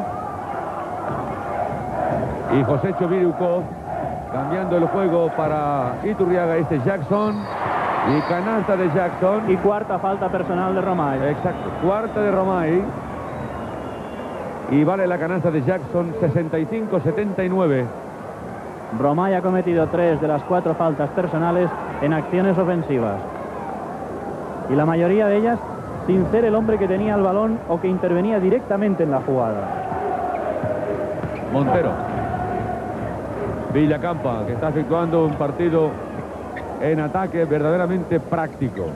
Y Josecho Piriukov cambiando el juego para Iturriaga, este Jackson. Y canasta de Jackson. Y cuarta falta personal de Romay. Exacto, cuarta de Romay. y vale la canasta de Jackson sesenta y cinco setenta y nueve. Romay ha cometido tres de las cuatro faltas personales en acciones ofensivas. Y la mayoría de ellas sin ser el hombre que tenía el balón o que intervenía directamente en la jugada. Montero. Villacampa, que está efectuando un partido en ataque verdaderamente práctico.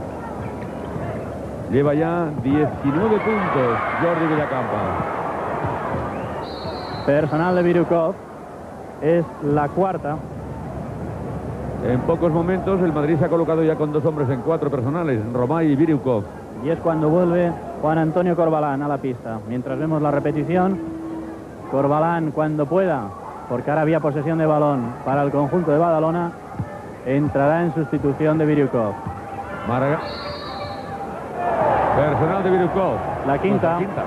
Lleva ya diecinueve puntos Jordi Villacampa. Personal de Virukov. Es la cuarta. En pocos momentos el Madrid se ha colocado ya con dos hombres en cuatro personales, Romay y Virukov. Y es cuando vuelve Juan Antonio Corbalán a la pista. Mientras vemos la repetición, Corbalán cuando pueda, porque ahora había posesión de balón para el conjunto de Badalona, entrará en sustitución de Virukov. Marga. Personal de Virukov. La quinta. La quinta.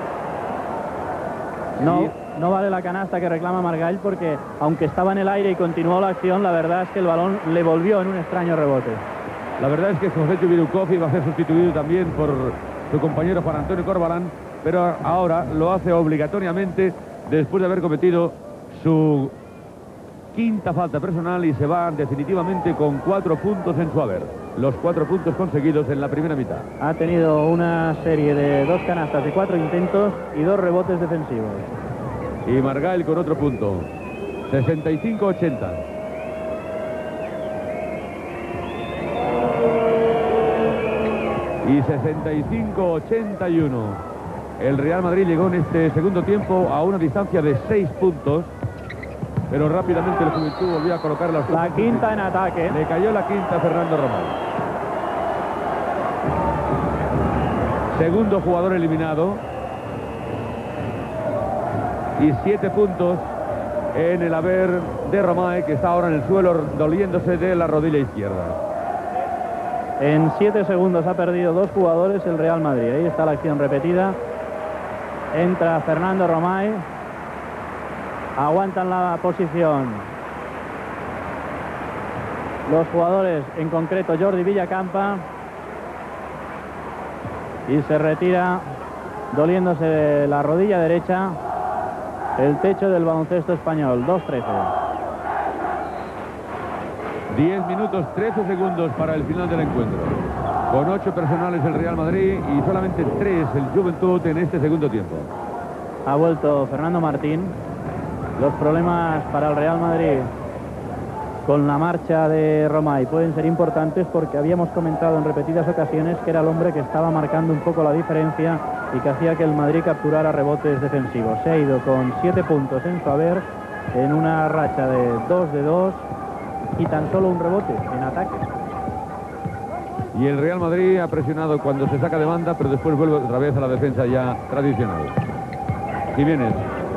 No, Y... no vale la canasta que reclama Margall porque aunque estaba en el aire y continuó la acción, la verdad es que el balón le volvió en un extraño rebote. La verdad es que José Virukov iba a ser sustituido también por su compañero Juan Antonio Corbalán, pero ahora lo hace obligatoriamente después de haber cometido su quinta falta personal y se va definitivamente con cuatro puntos en su haber. Los cuatro puntos conseguidos en la primera mitad. Ha tenido una serie de dos canastas de cuatro intentos y dos rebotes defensivos. Y Margall con otro punto. sesenta y cinco ochenta. Y sesenta y cinco ochenta y uno. El Real Madrid llegó en este segundo tiempo a una distancia de seis puntos. Pero rápidamente el Juventud volvió a colocar las... La quinta en ataque. Le cayó la quinta a Fernando Romay. Segundo jugador eliminado. Y siete puntos en el haber de Romay, que está ahora en el suelo doliéndose de la rodilla izquierda. En siete segundos ha perdido dos jugadores el Real Madrid. Ahí está la acción repetida. Entra Fernando Romay. Aguantan la posición los jugadores, en concreto Jordi Villacampa, y se retira doliéndose de la rodilla derecha el techo del baloncesto español. Dos trece. diez minutos trece segundos para el final del encuentro. Con ocho personales el Real Madrid y solamente tres el Juventud en este segundo tiempo. Ha vuelto Fernando Martín. Los problemas para el Real Madrid con la marcha de Romay pueden ser importantes porque habíamos comentado en repetidas ocasiones que era el hombre que estaba marcando un poco la diferencia y que hacía que el Madrid capturara rebotes defensivos. Se ha ido con siete puntos en su haber en una racha de dos de dos y tan solo un rebote en ataque. Y el Real Madrid ha presionado cuando se saca de banda, pero después vuelve otra vez a la defensa ya tradicional. Jiménez.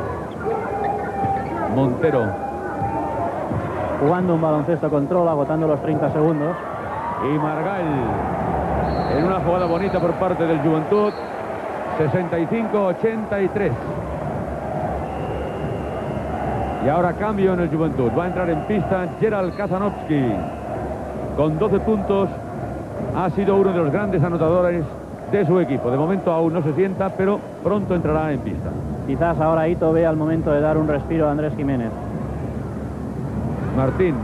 Montero. Jugando un baloncesto control, agotando los treinta segundos. Y Margall en una jugada bonita por parte del Juventud. sesenta y cinco ochenta y tres. Y ahora cambio en el Juventud. Va a entrar en pista Gerald Kazanovski. Con doce puntos. Ha sido uno de los grandes anotadores de su equipo. De momento aún no se sienta, pero pronto entrará en pista. Quizás ahora Ito vea el momento de dar un respiro a Andrés Jiménez. Martín.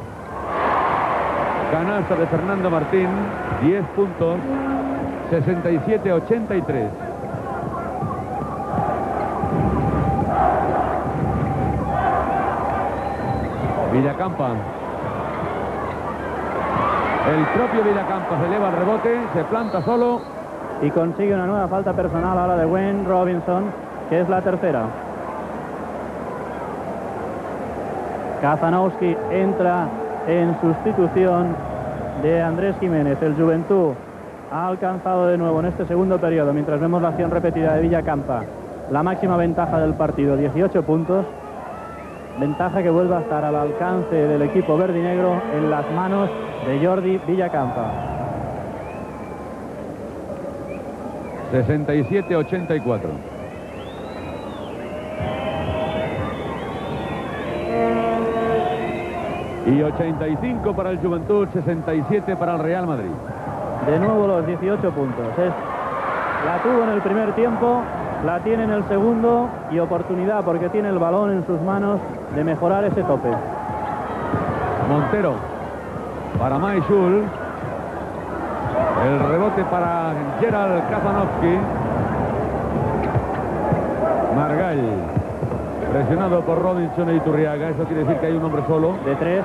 Canasta de Fernando Martín. diez puntos. sesenta y siete ochenta y tres. Villacampa. El propio Villacampa se eleva al rebote, se planta solo. Y consigue una nueva falta personal ahora de Wayne Robinson, que es la tercera. Kazanovski entra en sustitución de Andrés Jiménez. El Juventud ha alcanzado de nuevo en este segundo periodo, mientras vemos la acción repetida de Villacampa, la máxima ventaja del partido, dieciocho puntos. Ventaja que vuelve a estar al alcance del equipo verdinegro en las manos de Jordi Villacampa. sesenta y siete ochenta y cuatro. Y ochenta y cinco para el Juventud, sesenta y siete para el Real Madrid. De nuevo los dieciocho puntos. Es, la tuvo en el primer tiempo, la tiene en el segundo y oportunidad porque tiene el balón en sus manos de mejorar ese tope. Montero para Mike Schulz. El rebote para Gerald Kazanovski. Margall presionado por Robinson e Iturriaga. Eso quiere decir que hay un hombre solo. De tres.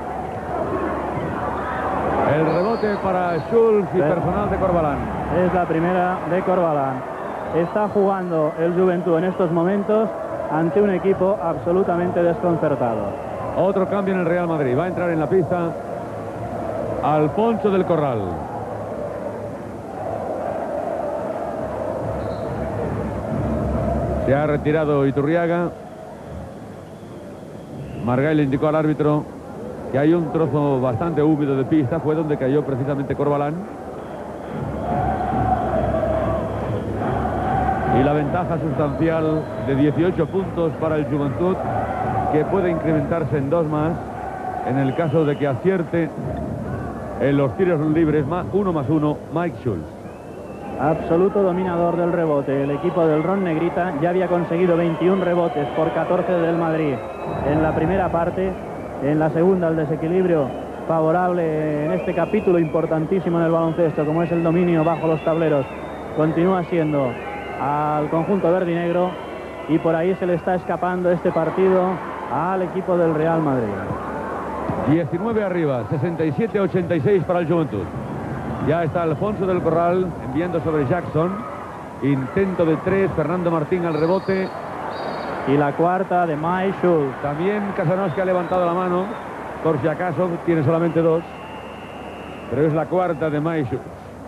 El rebote para Schulz y Pero personal de Corbalán. Es la primera de Corbalán. Está jugando el Juventud en estos momentos ante un equipo absolutamente desconcertado. Otro cambio en el Real Madrid. Va a entrar en la pista Alfonso del Corral. Se ha retirado Iturriaga. Margall le indicó al árbitro que hay un trozo bastante húmedo de pista. Fue donde cayó precisamente Corbalán. Y la ventaja sustancial de dieciocho puntos para el Juventud, que puede incrementarse en dos más en el caso de que acierte en los tiros libres. Más uno más uno, Mike Schulz. Absoluto dominador del rebote. El equipo del Ron Negrita ya había conseguido veintiún rebotes por catorce del Madrid en la primera parte. En la segunda, el desequilibrio favorable en este capítulo importantísimo en el baloncesto, como es el dominio bajo los tableros, continúa siendo al conjunto verde y negro, y por ahí se le está escapando este partido al equipo del Real Madrid. diecinueve arriba, sesenta y siete a ochenta y seis para el Juventud. Ya está Alfonso del Corral enviando sobre Jackson. Intento de tres, Fernando Martín al rebote. Y la cuarta de Mike Schulz. También Kazanovski ha levantado la mano, por si acaso, tiene solamente dos. Pero es la cuarta de Mike Schulz.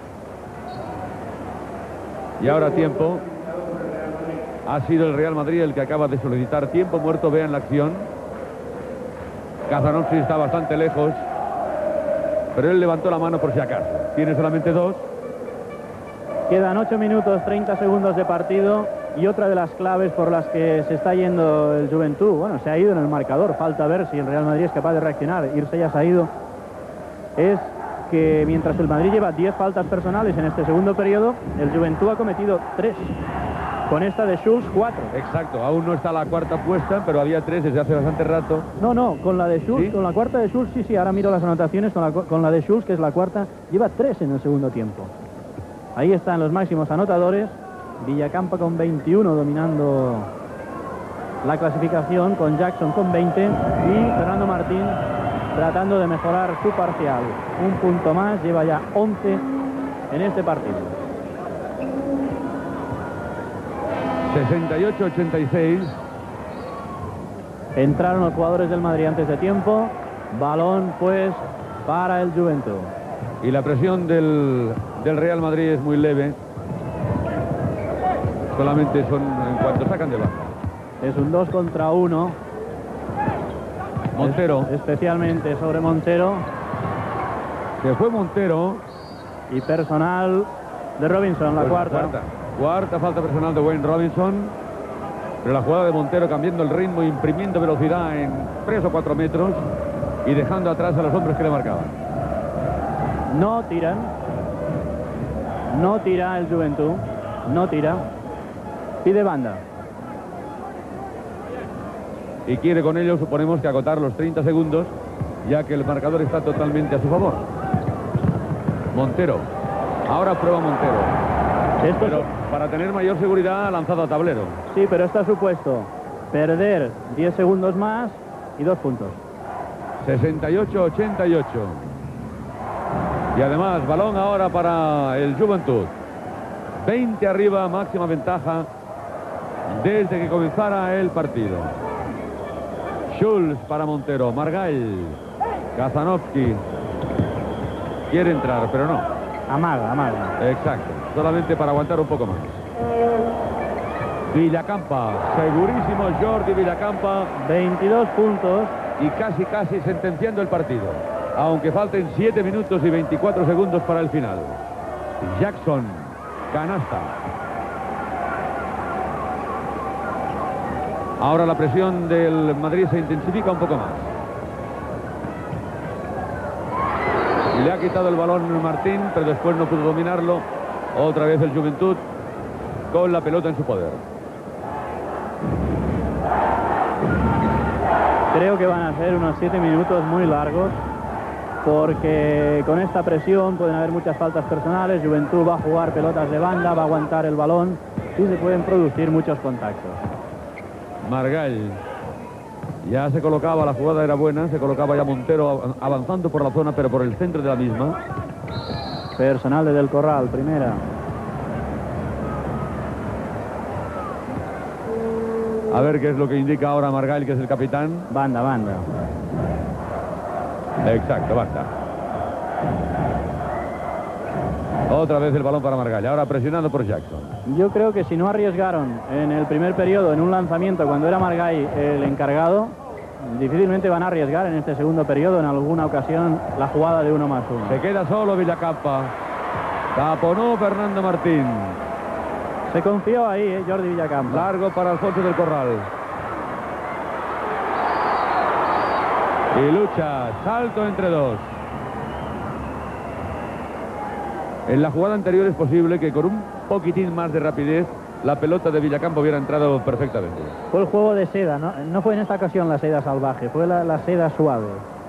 Y ahora tiempo. Ha sido el Real Madrid el que acaba de solicitar tiempo muerto. Vean la acción. Kazanovski está bastante lejos, pero él levantó la mano por si acaso. Tiene solamente dos. Quedan ocho minutos, treinta segundos de partido. Y otra de las claves por las que se está yendo el Juventud, bueno, se ha ido en el marcador, falta ver si el Real Madrid es capaz de reaccionar. Irse ya se ha ido. Es que mientras el Madrid lleva diez faltas personales en este segundo periodo, el Juventud ha cometido tres. Con esta de Schulz, cuatro. Exacto, aún no está la cuarta puesta, pero había tres desde hace bastante rato. No, no, con la de Schulz, ¿Sí? con la cuarta de Schulz, sí, sí, ahora miro las anotaciones, con la, con la de Schulz, que es la cuarta, lleva tres en el segundo tiempo. Ahí están los máximos anotadores. Villacampa con veintiuno dominando la clasificación, con Jackson con veinte y Fernando Martín tratando de mejorar su parcial. Un punto más, lleva ya once en este partido. sesenta y ocho a ochenta y seis. Entraron los jugadores del Madrid antes de tiempo. Balón pues para el Juventud. Y la presión del, del Real Madrid es muy leve. Solamente son en cuanto sacan de baja. Es un dos contra uno. Montero. Es, especialmente sobre Montero. Se fue Montero. Y personal de Robinson, la Pues cuarta. cuarta. Cuarta falta personal de Wayne Robinson. Pero la jugada de Montero cambiando el ritmo, imprimiendo velocidad en tres o cuatro metros y dejando atrás a los hombres que le marcaban. No tiran. No tira el Juventud. No tira. Pide banda. Y quiere con ello, suponemos, que agotar los treinta segundos, ya que el marcador está totalmente a su favor. Montero. Ahora prueba Montero. Esto Pero es... para tener mayor seguridad ha lanzado a tablero. Sí, pero está supuesto perder diez segundos más y dos puntos. sesenta y ocho a ochenta y ocho. Y además, balón ahora para el Juventud. veinte arriba, máxima ventaja desde que comenzara el partido. Schulz para Montero. Margall. Kazanovski. Quiere entrar, pero no. Amaga, amaga. Exacto. Solamente para aguantar un poco más. Villacampa. Segurísimo Jordi Villacampa. veintidós puntos. Y casi, casi sentenciando el partido. Aunque falten siete minutos y veinticuatro segundos para el final. Jackson. Canasta. Ahora la presión del Madrid se intensifica un poco más. Le ha quitado el balón Martín, pero después no pudo dominarlo. Otra vez el Juventud. con la pelota en su poder. Creo que van a ser unos siete minutos muy largos, porque con esta presión pueden haber muchas faltas personales. Juventud va a jugar pelotas de banda, va a aguantar el balón y se pueden producir muchos contactos. Margall ya se colocaba, la jugada era buena, se colocaba ya Montero avanzando por la zona, pero por el centro de la misma. Personal desde el Corral, primera. A ver qué es lo que indica ahora Margall, que es el capitán. Banda, banda. Exacto, basta. Otra vez el balón para Margall, ahora presionado por Jackson. Yo creo que si no arriesgaron en el primer periodo en un lanzamiento cuando era Margall el encargado, difícilmente van a arriesgar en este segundo periodo en alguna ocasión la jugada de uno más uno. Se queda solo Villacampa. Taponó Fernando Martín. Se confió ahí, eh, Jordi Villacampa. Largo para Alfonso del Corral. Y lucha, salto entre dos. En la jugada anterior es posible que con un poquitín más de rapidez la pelota de Villacampa hubiera entrado perfectamente. Fue el juego de seda, ¿no? No fue en esta ocasión la seda salvaje, fue la, la seda suave.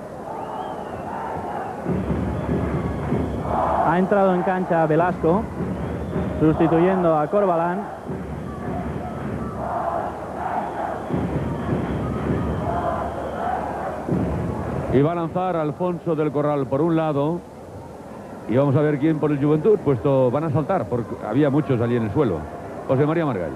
Ha entrado en cancha Velasco, sustituyendo a Corbalán. Y va a lanzar Alfonso del Corral por un lado. Y vamos a ver quién por el Juventud, puesto van a saltar, porque había muchos allí en el suelo. José María Margall.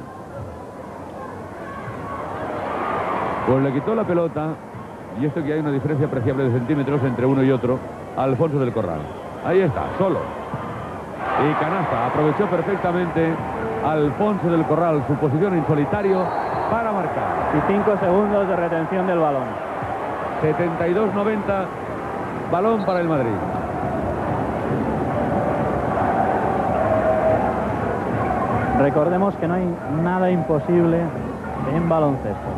Pues le quitó la pelota, y esto que hay una diferencia apreciable de centímetros entre uno y otro, a Alfonso del Corral. Ahí está, solo. Y canasta, aprovechó perfectamente Alfonso del Corral su posición en solitario para marcar. Y cinco segundos de retención del balón. setenta y dos noventa, balón para el Madrid. Recordemos que no hay nada imposible en baloncesto.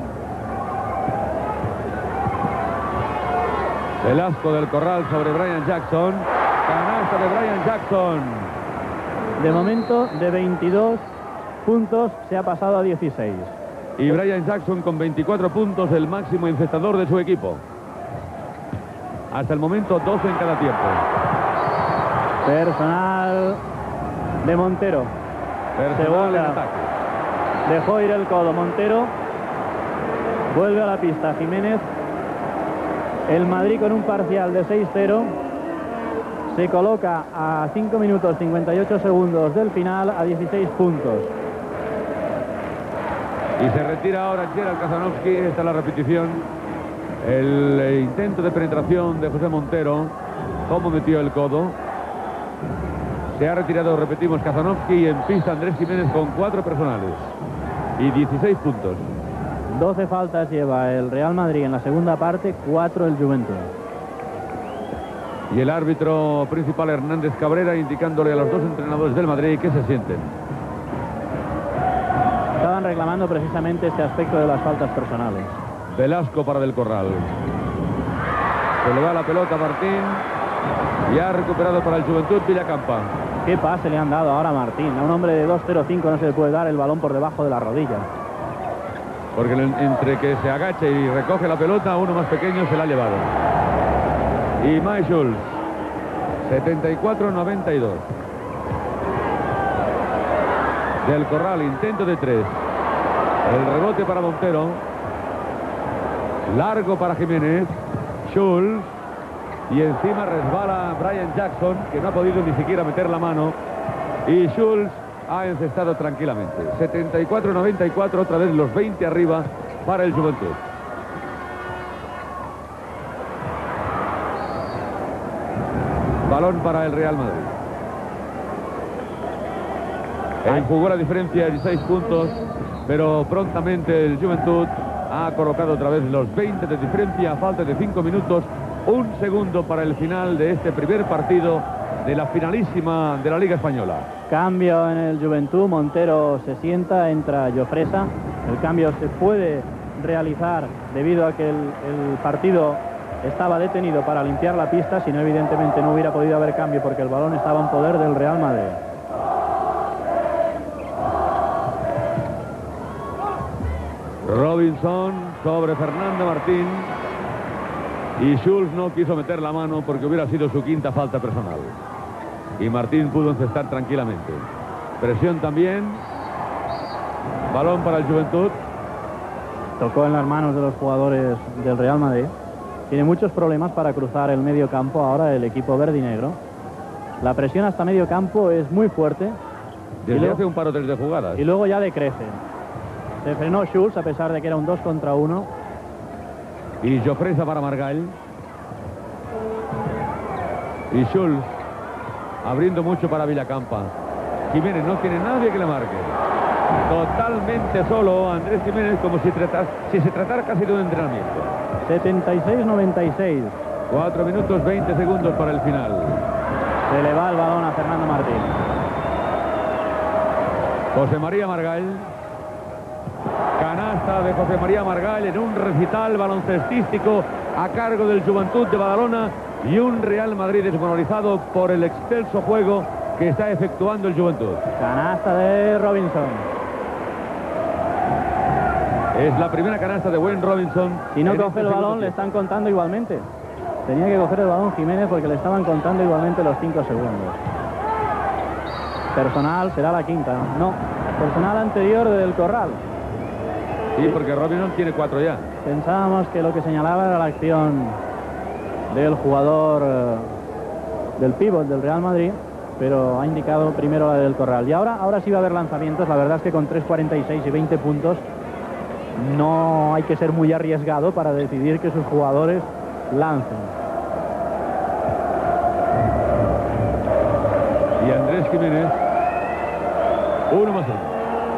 Velasco del Corral sobre Brian Jackson. Canasta de Brian Jackson. De momento, de veintidós puntos, se ha pasado a dieciséis. Y Brian Jackson con veinticuatro puntos, el máximo encestador de su equipo. Hasta el momento, doce en cada tiempo. Personal de Montero. Personal en ataque. Dejó ir el codo Montero. Vuelve a la pista Jiménez. El Madrid con un parcial de seis cero. Se coloca a cinco minutos cincuenta y ocho segundos del final a dieciséis puntos. Y se retira ahora Gerald Kazanovski. Esta es la repetición. El eh, intento de penetración de José Montero. Cómo metió el codo. Se ha retirado, repetimos, Kazanovski, y en pista Andrés Jiménez con cuatro personales. Y dieciséis puntos. doce faltas lleva el Real Madrid en la segunda parte, cuatro el Juventud. Y el árbitro principal, Hernández Cabrera, indicándole a los dos entrenadores del Madrid que se sienten. Estaban reclamando precisamente este aspecto de las faltas personales. Velasco para Del Corral. Se le va la pelota a Martín. Y ha recuperado para el Juventud Villacampa. ¿Qué pase le han dado ahora a Martín? A un hombre de dos cero cinco no se le puede dar el balón por debajo de la rodilla. Porque entre que se agacha y recoge la pelota, uno más pequeño se la ha llevado. Y Mike Schultz, setenta y cuatro noventa y dos. Del Corral, intento de tres. El rebote para Montero. Largo para Jiménez. Schultz. Y encima resbala Brian Jackson, que no ha podido ni siquiera meter la mano. Y Schultz ha encestado tranquilamente. setenta y cuatro noventa y cuatro, otra vez los veinte arriba para el Juventud. Balón para el Real Madrid. Enjugó la diferencia de seis puntos, pero prontamente el Juventud ha colocado otra vez los veinte de diferencia a falta de cinco minutos. Un segundo para el final de este primer partido de la finalísima de la Liga Española. Cambio en el Juventud, Montero se sienta, entra Jofresa. El cambio se puede realizar debido a que el, el partido estaba detenido para limpiar la pista, si no evidentemente no hubiera podido haber cambio porque el balón estaba en poder del Real Madrid. Robinson sobre Fernando Martín. Y Schulz no quiso meter la mano porque hubiera sido su quinta falta personal. Y Martín pudo encestar tranquilamente. Presión también. Balón para el Juventud. Tocó en las manos de los jugadores del Real Madrid. Tiene muchos problemas para cruzar el medio campo ahora el equipo verde y negro. La presión hasta medio campo es muy fuerte. Desde y luego, hace un par o tres de jugadas. Y luego ya decrece. Se frenó Schulz a pesar de que era un dos contra uno. Y Jofresa para Margall. Y Schulz abriendo mucho para Villacampa. Jiménez no tiene nadie que le marque. Totalmente solo Andrés Jiménez, como si, tratas, si se tratara casi de un entrenamiento. setenta y seis noventa y seis. cuatro minutos veinte segundos para el final. Se le va el balón a Fernando Martín. José María Margall. Canasta de José María Margall en un recital baloncestístico a cargo del Juventud de Badalona y un Real Madrid desmoralizado por el excelso juego que está efectuando el Juventud. Canasta de Robinson. Es la primera canasta de Wayne Robinson. Si no en coge este el balón, segundo le tiempo. están contando igualmente. Tenía que coger el balón Jiménez porque le estaban contando igualmente los cinco segundos. Personal será la quinta. No, personal anterior del Corral. Sí, porque Robinson tiene cuatro ya. Pensábamos que lo que señalaba era la acción del jugador eh, del pívot del Real Madrid, pero ha indicado primero la del Corral. Y ahora, ahora sí va a haber lanzamientos. La verdad es que con tres cuarenta y seis y veinte puntos no hay que ser muy arriesgado para decidir que sus jugadores lancen. Y Andrés Jiménez, uno más uno.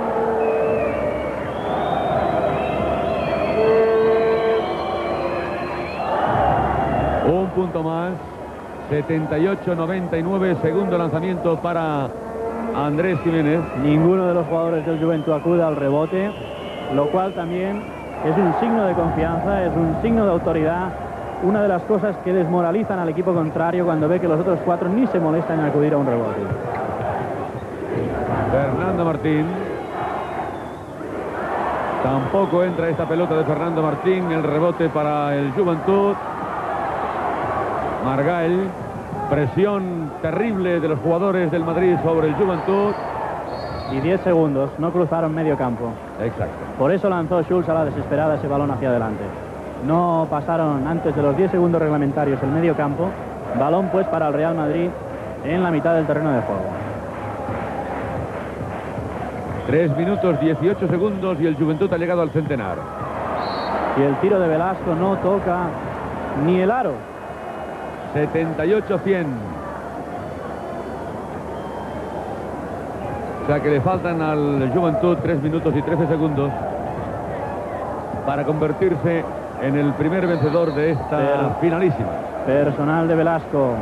Un punto más, setenta y ocho noventa y nueve, segundo lanzamiento para Andrés Jiménez. Ninguno de los jugadores del Juventud acude al rebote, lo cual también es un signo de confianza, es un signo de autoridad. Una de las cosas que desmoralizan al equipo contrario cuando ve que los otros cuatro ni se molestan en acudir a un rebote. Fernando Martín. Tampoco entra esta pelota de Fernando Martín. El rebote para el Juventud. Margall. Presión terrible de los jugadores del Madrid sobre el Juventud. Y diez segundos, no cruzaron medio campo. Exacto. Por eso lanzó Schulz a la desesperada ese balón hacia adelante. No pasaron antes de los diez segundos reglamentarios el medio campo. Balón pues para el Real Madrid en la mitad del terreno de juego. tres minutos dieciocho segundos y el Juventud ha llegado al centenar. Y el tiro de Velasco no toca ni el aro. setenta y ocho cien. O sea que le faltan al Juventud tres minutos y trece segundos para convertirse en el primer vencedor de esta Pero, finalísima. Personal de Velasco.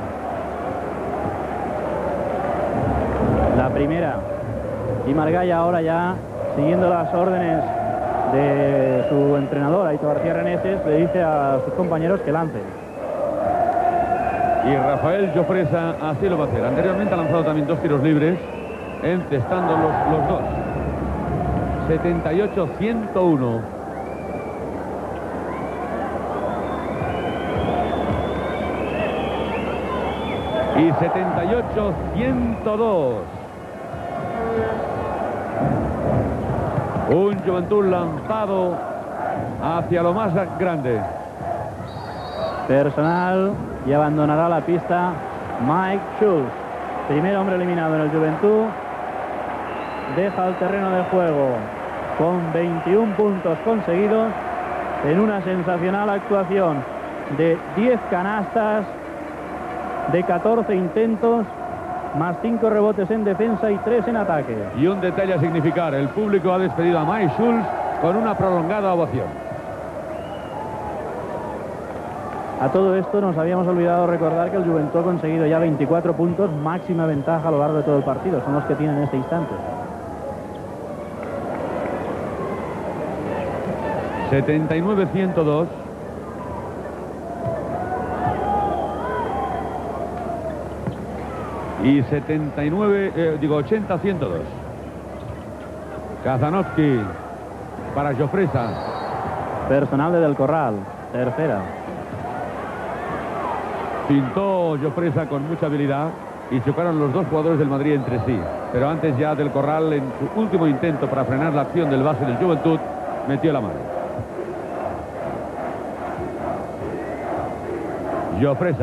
La primera. Y Margall ahora ya, siguiendo las órdenes de su entrenador, Aitor García Reneses, le dice a sus compañeros que lancen. Y Rafael Jofresa así lo va a hacer. Anteriormente ha lanzado también dos tiros libres, encestando los, los dos. setenta y ocho ciento uno. Y setenta y ocho ciento dos. Un Juventud lanzado hacia lo más grande. Personal y abandonará la pista Mike Schulz. Primer hombre eliminado en el Juventud. Deja el terreno de juego con veintiún puntos conseguidos en una sensacional actuación de diez canastas, de catorce intentos, más cinco rebotes en defensa y tres en ataque. Y un detalle a significar, el público ha despedido a Mike Schulz con una prolongada ovación. A todo esto nos habíamos olvidado recordar que el Juventud ha conseguido ya veinticuatro puntos, máxima ventaja a lo largo de todo el partido, son los que tienen en este instante. setenta y nueve ciento dos. Y setenta y nueve, eh, digo ochenta ciento dos. Kazanovski para Jofresa. Personal de Del Corral, tercera. Pintó Jofresa con mucha habilidad y chocaron los dos jugadores del Madrid entre sí. Pero antes ya Del Corral, en su último intento para frenar la acción del base del Juventud, metió la mano. Jofresa.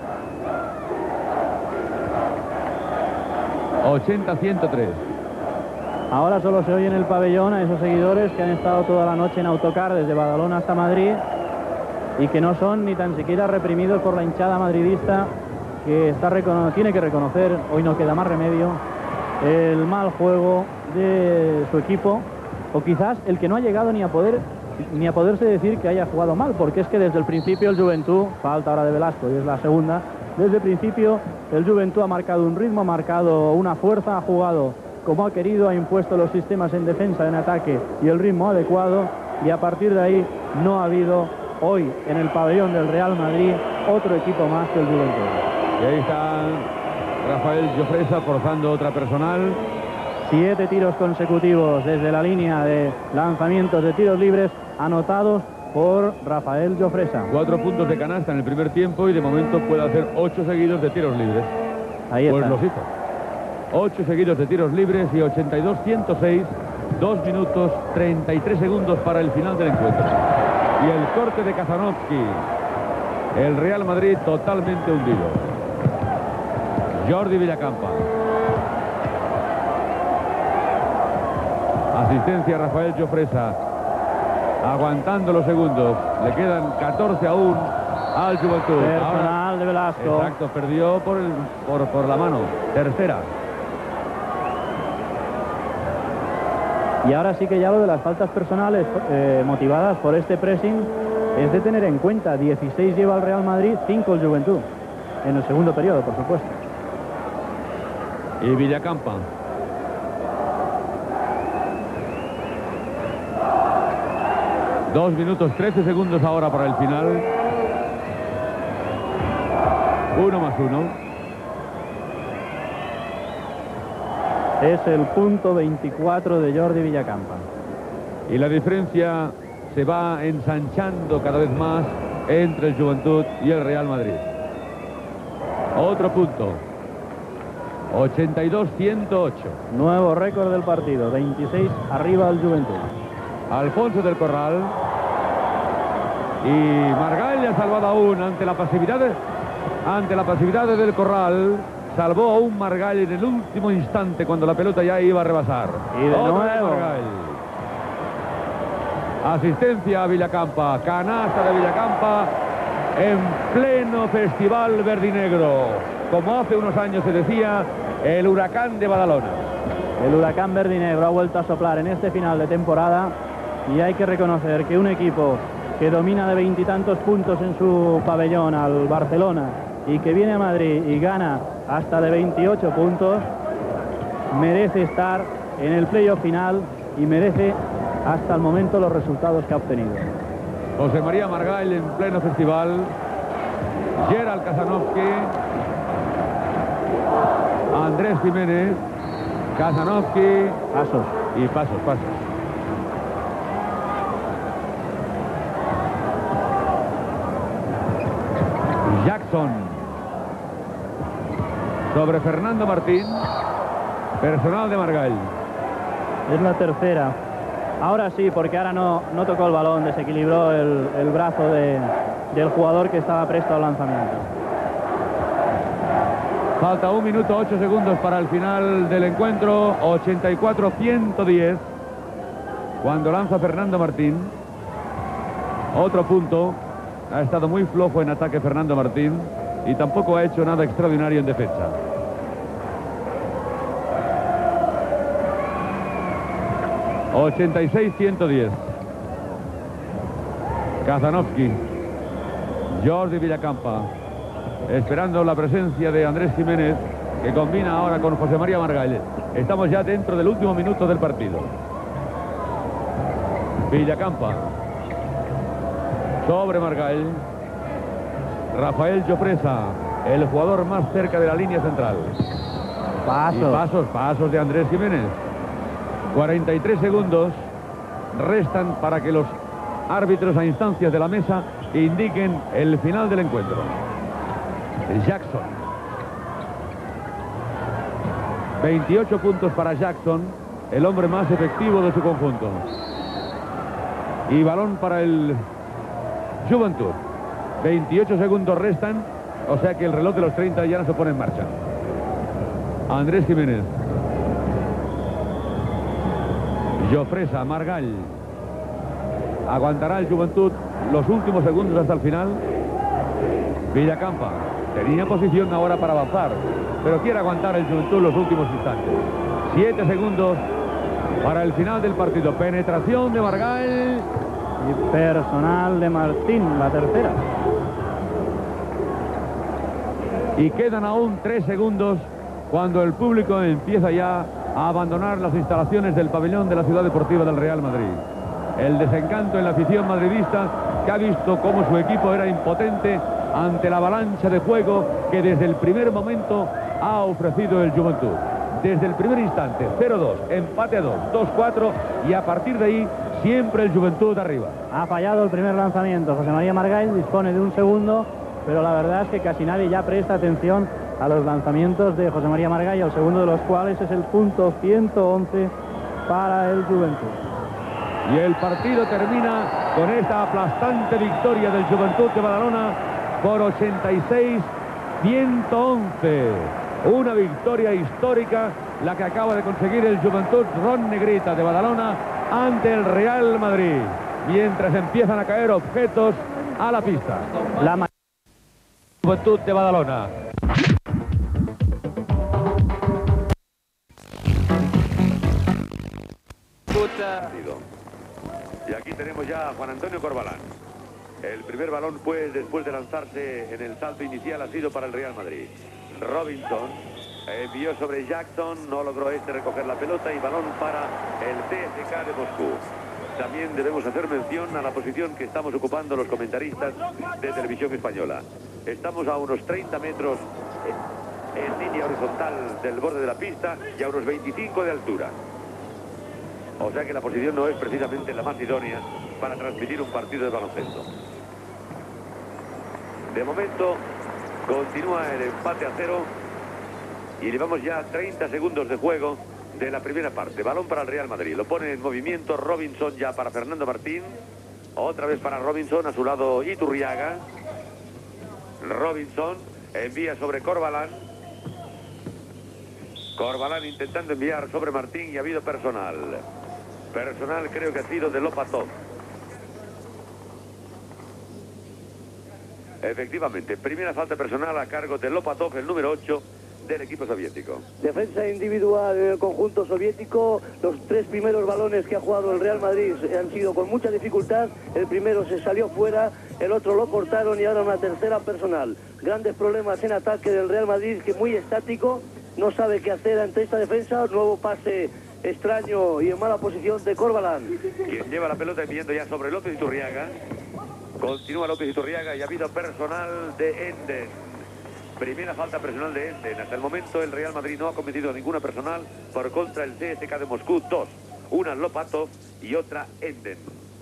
ochenta a ciento tres. Ahora solo se oye en el pabellón a esos seguidores que han estado toda la noche en autocar desde Badalona hasta Madrid y que no son ni tan siquiera reprimidos por la hinchada madridista, que está tiene que reconocer, hoy no queda más remedio, el mal juego de su equipo, o quizás el que no ha llegado ni a poder ni a poderse decir que haya jugado mal, porque es que desde el principio el Juventud, falta ahora de Velasco y es la segunda, desde el principio el Juventud ha marcado un ritmo, ha marcado una fuerza, ha jugado como ha querido, ha impuesto los sistemas en defensa, en ataque y el ritmo adecuado, y a partir de ahí no ha habido hoy en el pabellón del Real Madrid otro equipo más que el Juventud. Y ahí está Rafael Jofresa forzando otra personal. Siete tiros consecutivos desde la línea de lanzamientos de tiros libres anotados por Rafael Jofresa. Cuatro puntos de canasta en el primer tiempo y de momento puede hacer ocho seguidos de tiros libres. Ahí está. Pues los hizo. Ocho seguidos de tiros libres y ochenta y dos a ciento seis. Dos minutos treinta y tres segundos para el final del encuentro. Y el corte de Kazanovski. El Real Madrid totalmente hundido. Jordi Villacampa. Asistencia a Rafael Jofresa. Aguantando los segundos. Le quedan catorce aún al Juventud. Personal Ahora, de Velasco. Exacto, perdió por, el, por, por la mano. Tercera. Y ahora sí que ya lo de las faltas personales eh, motivadas por este pressing es de tener en cuenta. dieciséis lleva el Real Madrid, cinco el Juventud. En el segundo periodo, por supuesto. Y Villacampa. Dos minutos trece segundos ahora para el final. Uno más uno. Es el punto veinticuatro de Jordi Villacampa. Y la diferencia se va ensanchando cada vez más entre el Juventud y el Real Madrid. Otro punto. ochenta y dos a ciento ocho. Nuevo récord del partido. veintiséis arriba el Juventud. Alfonso del Corral. Y Margall ha salvado aún ante la pasividad de, ante la pasividad de Del Corral. Salvó a un Margall en el último instante cuando la pelota ya iba a rebasar. Y de Otro nuevo. Margall. Asistencia a Villacampa. Canasta de Villacampa en pleno festival verdinegro. Como hace unos años se decía, el huracán de Badalona. El huracán verdinegro ha vuelto a soplar en este final de temporada y hay que reconocer que un equipo que domina de veintitantos puntos en su pabellón al Barcelona y que viene a Madrid y gana hasta de veintiocho puntos, merece estar en el playoff final y merece hasta el momento los resultados que ha obtenido. José María Margall en pleno festival. Gerald Kazanovski. Andrés Jiménez. Kazanovski. Pasos. Y pasos, pasos. Jackson. Sobre Fernando Martín. Personal de Margall. Es la tercera. Ahora sí, porque ahora no, no tocó el balón, desequilibró el, el brazo de, del jugador que estaba presto al lanzamiento. Falta un minuto ocho segundos para el final del encuentro. ochenta y cuatro a ciento diez. Cuando lanza Fernando Martín. Otro punto. Ha estado muy flojo en ataque Fernando Martín y tampoco ha hecho nada extraordinario en defensa. ochenta y seis a ciento diez. Kazanovski. Jordi Villacampa. Esperando la presencia de Andrés Jiménez, que combina ahora con José María Margall. Estamos ya dentro del último minuto del partido. Villacampa. Sobre Margall. Rafael Jofresa, el jugador más cerca de la línea central. Pasos. Y pasos, pasos de Andrés Jiménez. cuarenta y tres segundos. restan para que los árbitros a instancias de la mesa indiquen el final del encuentro. Jackson. veintiocho puntos para Jackson, el hombre más efectivo de su conjunto. Y balón para el Juventud. veintiocho segundos restan, o sea que el reloj de los treinta ya no se pone en marcha. Andrés Jiménez. Jofresa, Margall. Aguantará el Juventud los últimos segundos hasta el final. Villacampa. Tenía posición ahora para avanzar, pero quiere aguantar el Juventud los últimos instantes. Siete segundos para el final del partido. Penetración de Margall. Y personal de Martín, la tercera. Y quedan aún tres segundos cuando el público empieza ya a abandonar las instalaciones del pabellón de la Ciudad Deportiva del Real Madrid. El desencanto en la afición madridista, que ha visto cómo su equipo era impotente ante la avalancha de juego que desde el primer momento ha ofrecido el Juventud. Desde el primer instante, cero dos, empate a dos, dos cuatro, y a partir de ahí siempre el Juventud arriba. Ha fallado el primer lanzamiento. José María Margall dispone de un segundo, pero la verdad es que casi nadie ya presta atención a los lanzamientos de José María Margall, el segundo de los cuales es el punto ciento once para el Juventud. Y el partido termina con esta aplastante victoria del Juventud de Badalona por ochenta y seis a ciento once. Una victoria histórica la que acaba de conseguir el Juventud Ron Negrita de Badalona ante el Real Madrid, mientras empiezan a caer objetos a la pista. La Juventud de Badalona. Y aquí tenemos ya a Juan Antonio Corbalán. El primer balón, pues, después de lanzarse en el salto inicial, ha sido para el Real Madrid. Robinson envió sobre Jackson, no logró este recoger la pelota, y balón para el C S K de Moscú. También debemos hacer mención a la posición que estamos ocupando los comentaristas de Televisión Española. Estamos a unos treinta metros en línea horizontal del borde de la pista y a unos veinticinco de altura. O sea que la posición no es precisamente la más idónea para transmitir un partido de baloncesto. De momento continúa el empate a cero y llevamos ya treinta segundos de juego de la primera parte. Balón para el Real Madrid. Lo pone en movimiento Robinson ya para Fernando Martín. Otra vez para Robinson, a su lado Iturriaga. Robinson envía sobre Corbalán. Corbalán intentando enviar sobre Martín y ha habido personal. Personal creo que ha sido de Lopatov. Efectivamente, primera falta personal a cargo de Lopatov, el número ocho del equipo soviético. Defensa individual en el conjunto soviético. Los tres primeros balones que ha jugado el Real Madrid han sido con mucha dificultad. El primero se salió fuera, el otro lo cortaron y ahora una tercera personal. Grandes problemas en ataque del Real Madrid, que muy estático, no sabe qué hacer ante esta defensa. Nuevo pase extraño y en mala posición de Corbalán. Quien lleva la pelota enviando ya sobre López Iturriaga. Continúa López Iturriaga y ha habido personal de Enden. Primera falta personal de Enden. Hasta el momento el Real Madrid no ha cometido ninguna personal por contra el C S K de Moscú. Dos. Una Lopatov y otra Enden.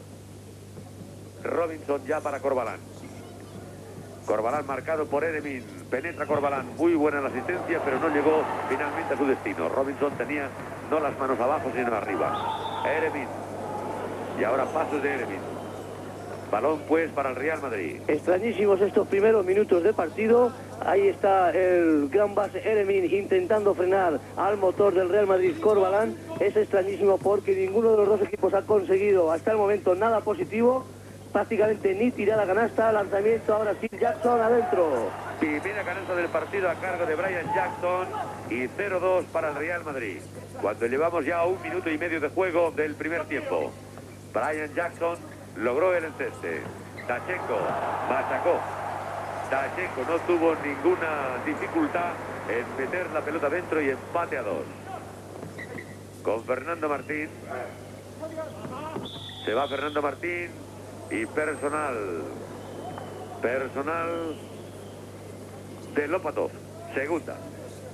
Robinson ya para Corbalán. Corbalán marcado por Eremin. Penetra Corbalán. Muy buena la asistencia, pero no llegó finalmente a su destino. Robinson tenía no las manos abajo, sino arriba. Eremin. Y ahora pasos de Eremin. Balón, pues, para el Real Madrid. Extrañísimos estos primeros minutos de partido. Ahí está el gran base Eremin intentando frenar al motor del Real Madrid, Corbalán. Es extrañísimo porque ninguno de los dos equipos ha conseguido hasta el momento nada positivo. Prácticamente ni tirada canasta. Lanzamiento ahora sí, Jackson adentro. Primera canasta del partido a cargo de Brian Jackson y cero dos para el Real Madrid. Cuando llevamos ya un minuto y medio de juego del primer tiempo. Brian Jackson logró el enceste. Tachenko machacó. Tachenko no tuvo ninguna dificultad en meter la pelota dentro y empate a dos. Con Fernando Martín. Se va Fernando Martín y personal. Personal de Lopatov. Segunda.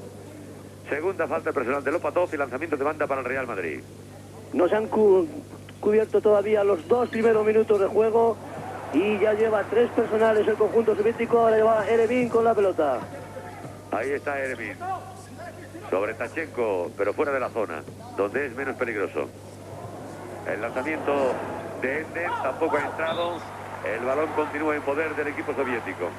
Segunda falta personal de Lopatov y lanzamiento de banda para el Real Madrid. No se han cubierto todavía los dos primeros minutos de juego y ya lleva tres personales el conjunto soviético. Ahora lleva Eremín con la pelota. Ahí está Eremín. Sobre Tachenko, pero fuera de la zona, donde es menos peligroso. El lanzamiento de Enden tampoco ha entrado. El balón continúa en poder del equipo soviético.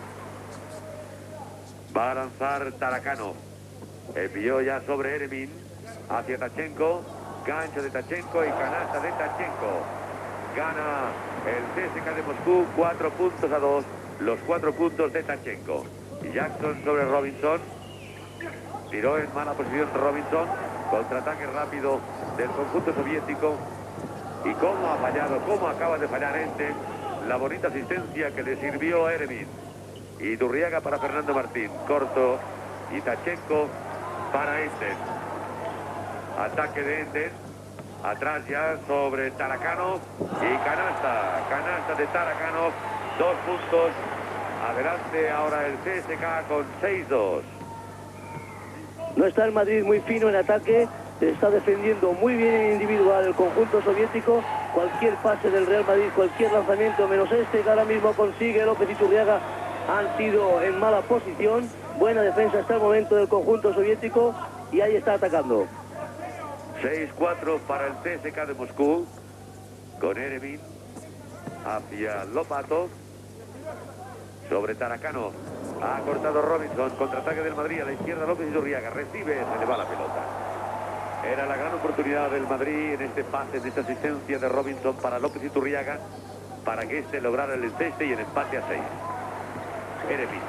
Va a lanzar Tarakanov. Envió ya sobre Eremín hacia Tachenko. Gancho de Tachenko y canasta de Tachenko. Gana el C S K A de Moscú cuatro puntos a dos. Los cuatro puntos de Tachenko. Jackson sobre Robinson. Tiró en mala posición Robinson. Contraataque rápido del conjunto soviético. Y cómo ha fallado, cómo acaba de fallar este. La bonita asistencia que le sirvió a Eremín. Y Turriaga para Fernando Martín. Corto. Y Tachenko para Enden. Ataque de Enden. Atrás ya sobre Tarakanov. Y canasta. Canasta de Tarakanov. Dos puntos. Adelante ahora el C S K A con seis dos. No está el Madrid muy fino en ataque. Está defendiendo muy bien en individual el conjunto soviético. Cualquier pase del Real Madrid, cualquier lanzamiento, menos este que ahora mismo consigue López y Turriaga, han sido en mala posición. Buena defensa hasta el momento del conjunto soviético y ahí está atacando. seis cuatro para el C S K A de Moscú. Con Eremín hacia Lopatov. Sobre Tarakanov. Ha cortado Robinson. Contraataque del Madrid a la izquierda. López y Turriaga. Recibe. Se le va la pelota. Era la gran oportunidad del Madrid en este pase, en esta asistencia de Robinson para López y Turriaga, para que este lograra el enceste y el empate a seis. Eremín.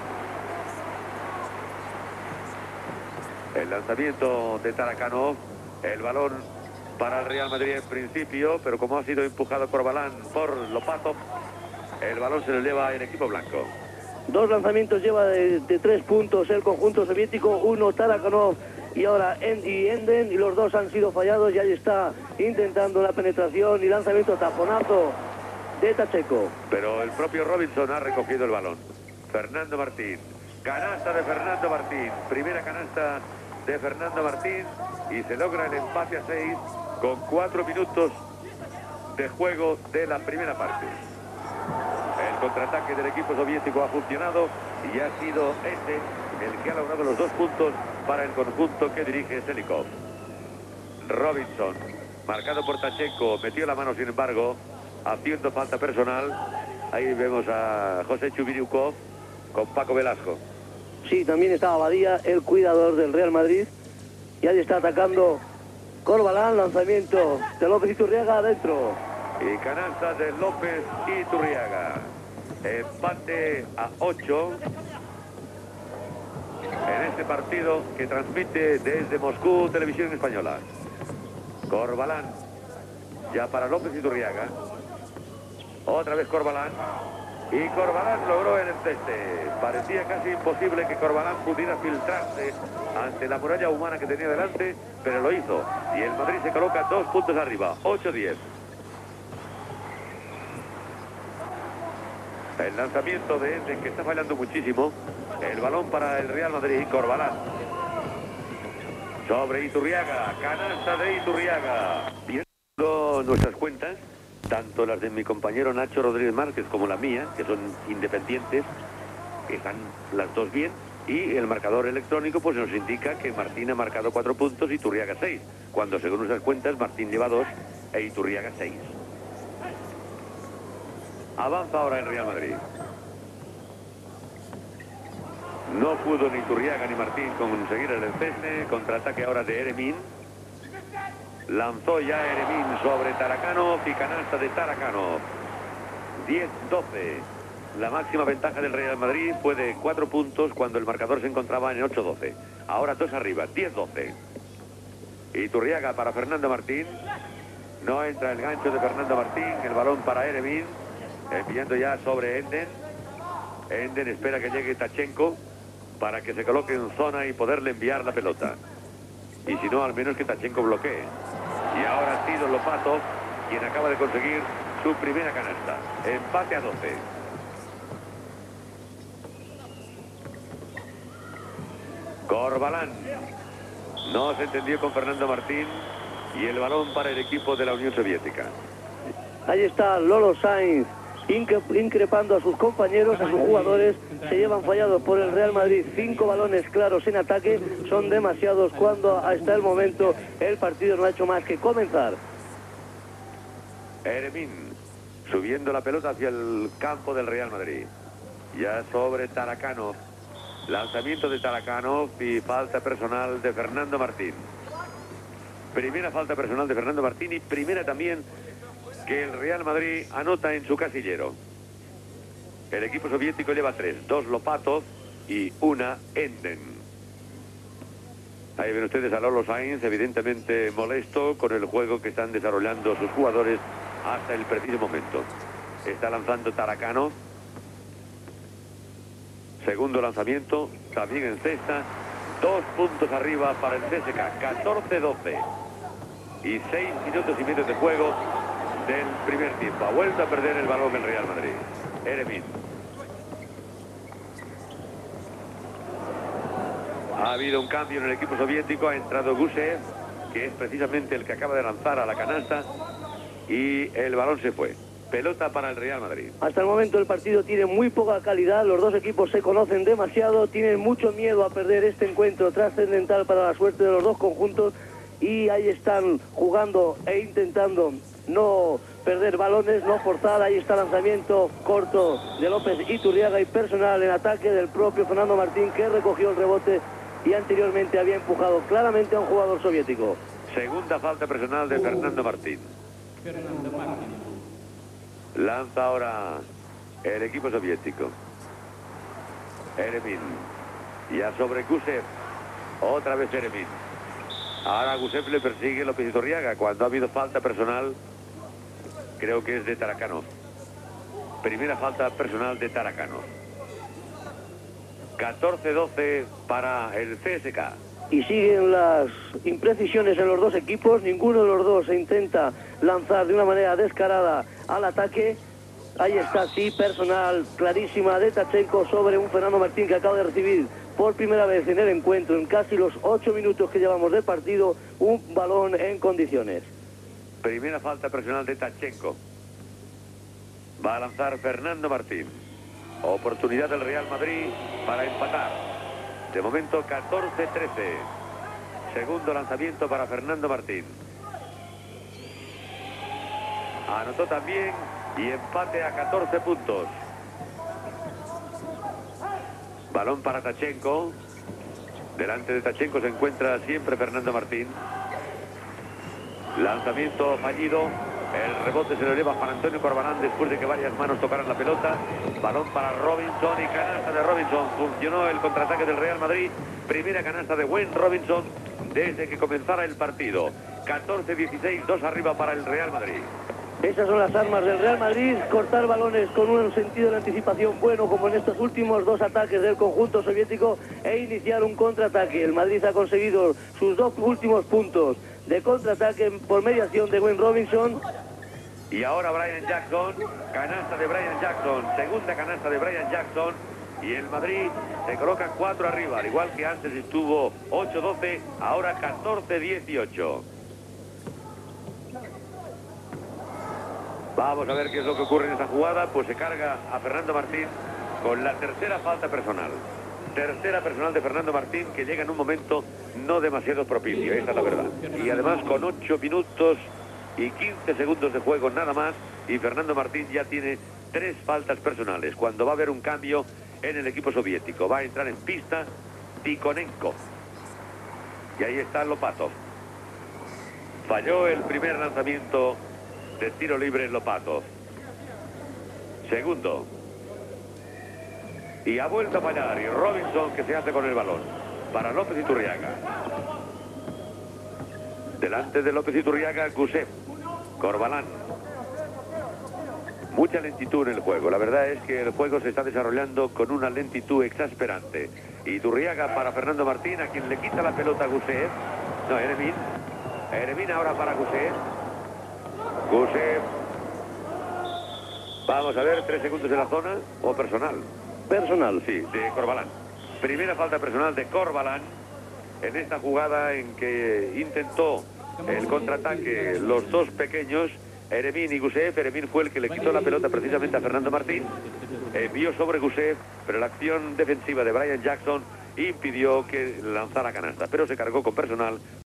El lanzamiento de Tarakanov. El balón para el Real Madrid en principio, pero como ha sido empujado Corbalán por Lopatov, el balón se le lleva el equipo blanco. Dos lanzamientos lleva de, de tres puntos el conjunto soviético. Uno Tarakanov y ahora en, y Enden, y los dos han sido fallados y ahí está intentando la penetración y lanzamiento taponazo de Tachenko. Pero el propio Robinson ha recogido el balón. Fernando Martín. Canasta de Fernando Martín. Primera canasta de Fernando Martín y se logra el empate a seis con cuatro minutos de juego de la primera parte. El contraataque del equipo soviético ha funcionado y ha sido este el que ha logrado los dos puntos para el conjunto que dirige Selikov. Robinson, marcado por Tachenko, metió la mano sin embargo, haciendo falta personal. Ahí vemos a José Chubiriukov con Paco Velasco. Sí, también está Abadía, el cuidador del Real Madrid. Y ahí está atacando Corbalán, lanzamiento de López y Turriaga adentro. Y canasta de López y Turriaga. Empate a ocho en este partido que transmite desde Moscú Televisión Española. Corbalán, ya para López y Turriaga. Otra vez Corbalán. Y Corbalán logró el enceste. Parecía casi imposible que Corbalán pudiera filtrarse ante la muralla humana que tenía delante, pero lo hizo. Y el Madrid se coloca dos puntos arriba, ocho diez. El lanzamiento de Enden, que está fallando muchísimo. El balón para el Real Madrid, Corbalán. Sobre Iturriaga, canasta de Iturriaga. Viendo nuestras cuentas, tanto las de mi compañero Nacho Rodríguez Márquez como la mía, que son independientes, están las dos bien, y el marcador electrónico pues nos indica que Martín ha marcado cuatro puntos y Iturriaga seis, cuando según nuestras cuentas Martín lleva dos e Iturriaga seis. Avanza ahora el Real Madrid. No pudo ni Iturriaga ni Martín conseguir el enceste. Contraataque ahora de Eremín. Lanzó ya Eremín sobre Tarakanov y canasta de Tarakanov. diez doce. La máxima ventaja del Real Madrid fue de cuatro puntos cuando el marcador se encontraba en ocho doce. Ahora dos arriba, diez doce. Iturriaga para Fernando Martín. No entra el gancho de Fernando Martín. El balón para Eremín. Enviando ya sobre Enden. Enden espera que llegue Tachenko para que se coloque en zona y poderle enviar la pelota. Y si no, al menos que Tachenko bloquee. Y ahora ha sido Lopatov quien acaba de conseguir su primera canasta. Empate a doce. Corbalán. No se entendió con Fernando Martín. y el balón para el equipo de la Unión Soviética. Ahí está Lolo Sainz incre increpando a sus compañeros, a sus jugadores. Se llevan fallados por el Real Madrid cinco balones claros en ataque. Son demasiados cuando hasta el momento el partido no ha hecho más que comenzar. Eremín subiendo la pelota hacia el campo del Real Madrid. Ya sobre Tarakanov. Lanzamiento de Tarakanov y falta personal de Fernando Martín. Primera falta personal de Fernando Martín y primera también que el Real Madrid anota en su casillero. El equipo soviético lleva tres, dos Lopatov y una Enden. Ahí ven ustedes a Lolo Sainz, evidentemente molesto con el juego que están desarrollando sus jugadores hasta el preciso momento. Está lanzando Tarakanov. Segundo lanzamiento, también en cesta. Dos puntos arriba para el C S K, catorce doce. Y seis minutos y medio de juego del primer tiempo. Ha vuelto a perder el balón el Real Madrid. Eremín. Ha habido un cambio en el equipo soviético. Ha entrado Gusev, que es precisamente el que acaba de lanzar a la canasta. Y el balón se fue. Pelota para el Real Madrid. Hasta el momento el partido tiene muy poca calidad. Los dos equipos se conocen demasiado. Tienen mucho miedo a perder este encuentro trascendental para la suerte de los dos conjuntos. Y ahí están jugando e intentando no perder balones, no forzar. Ahí está lanzamiento corto de López Iturriaga y personal en ataque del propio Fernando Martín, que recogió el rebote y anteriormente había empujado claramente a un jugador soviético. Segunda falta personal de Fernando Martín. Lanza ahora el equipo soviético. Eremín. Ya sobre Gusev. Otra vez Eremín. Ahora Gusev le persigue López Iturriaga. Cuando ha habido falta personal, creo que es de Tarakanov. Primera falta personal de Tarakanov. catorce doce para el C S K. Y siguen las imprecisiones en los dos equipos. Ninguno de los dos se intenta lanzar de una manera descarada al ataque. Ahí está, sí, personal clarísima de Tachenko sobre un Fernando Martín que acaba de recibir por primera vez en el encuentro, en casi los ocho minutos que llevamos de partido, un balón en condiciones. Primera falta personal de Tachenko. Va a lanzar Fernando Martín. Oportunidad del Real Madrid para empatar. De momento catorce trece. Segundo lanzamiento para Fernando Martín. Anotó también y empate a catorce puntos. Balón para Tachenko. Delante de Tachenko se encuentra siempre Fernando Martín. Lanzamiento fallido. El rebote se lo lleva Juan Antonio Corbalán después de que varias manos tocaran la pelota. Balón para Robinson y canasta de Robinson. Funcionó el contraataque del Real Madrid. Primera canasta de Wayne Robinson desde que comenzara el partido. catorce dieciséis, dos arriba para el Real Madrid. Esas son las armas del Real Madrid, cortar balones con un sentido de anticipación bueno, como en estos últimos dos ataques del conjunto soviético, e iniciar un contraataque. El Madrid ha conseguido sus dos últimos puntos de contraataque por mediación de Wayne Robinson. Y ahora Brian Jackson, canasta de Brian Jackson, segunda canasta de Brian Jackson, y el Madrid se coloca cuatro arriba, al igual que antes estuvo ocho doce, ahora catorce dieciocho. Vamos a ver qué es lo que ocurre en esta jugada. Pues se carga a Fernando Martín con la tercera falta personal. Tercera personal de Fernando Martín, que llega en un momento no demasiado propicio, esa es la verdad. Y además con ocho minutos y quince segundos de juego nada más, y Fernando Martín ya tiene tres faltas personales. Cuando va a haber un cambio en el equipo soviético, va a entrar en pista Tikhonenko. Y ahí está Lopatov. Falló el primer lanzamiento de tiro libre Lopatov. Segundo. Y ha vuelto a fallar. Y Robinson, que se hace con el balón. Para López Iturriaga. Delante de López Iturriaga, Gusev. Corbalán. Mucha lentitud en el juego. La verdad es que el juego se está desarrollando con una lentitud exasperante. Iturriaga para Fernando Martín, a quien le quita la pelota a Gusev. No, Eremín. Eremín ahora para Gusev. Gusev. Vamos a ver, tres segundos en la zona. ¿O personal? Personal. Sí, de Corbalán. Primera falta personal de Corbalán en esta jugada en que intentó el contraataque. Los dos pequeños, Eremin y Gusev. Eremin fue el que le quitó la pelota precisamente a Fernando Martín. Envió sobre Gusev, pero la acción defensiva de Brian Jackson impidió que lanzara canasta. Pero se cargó con personal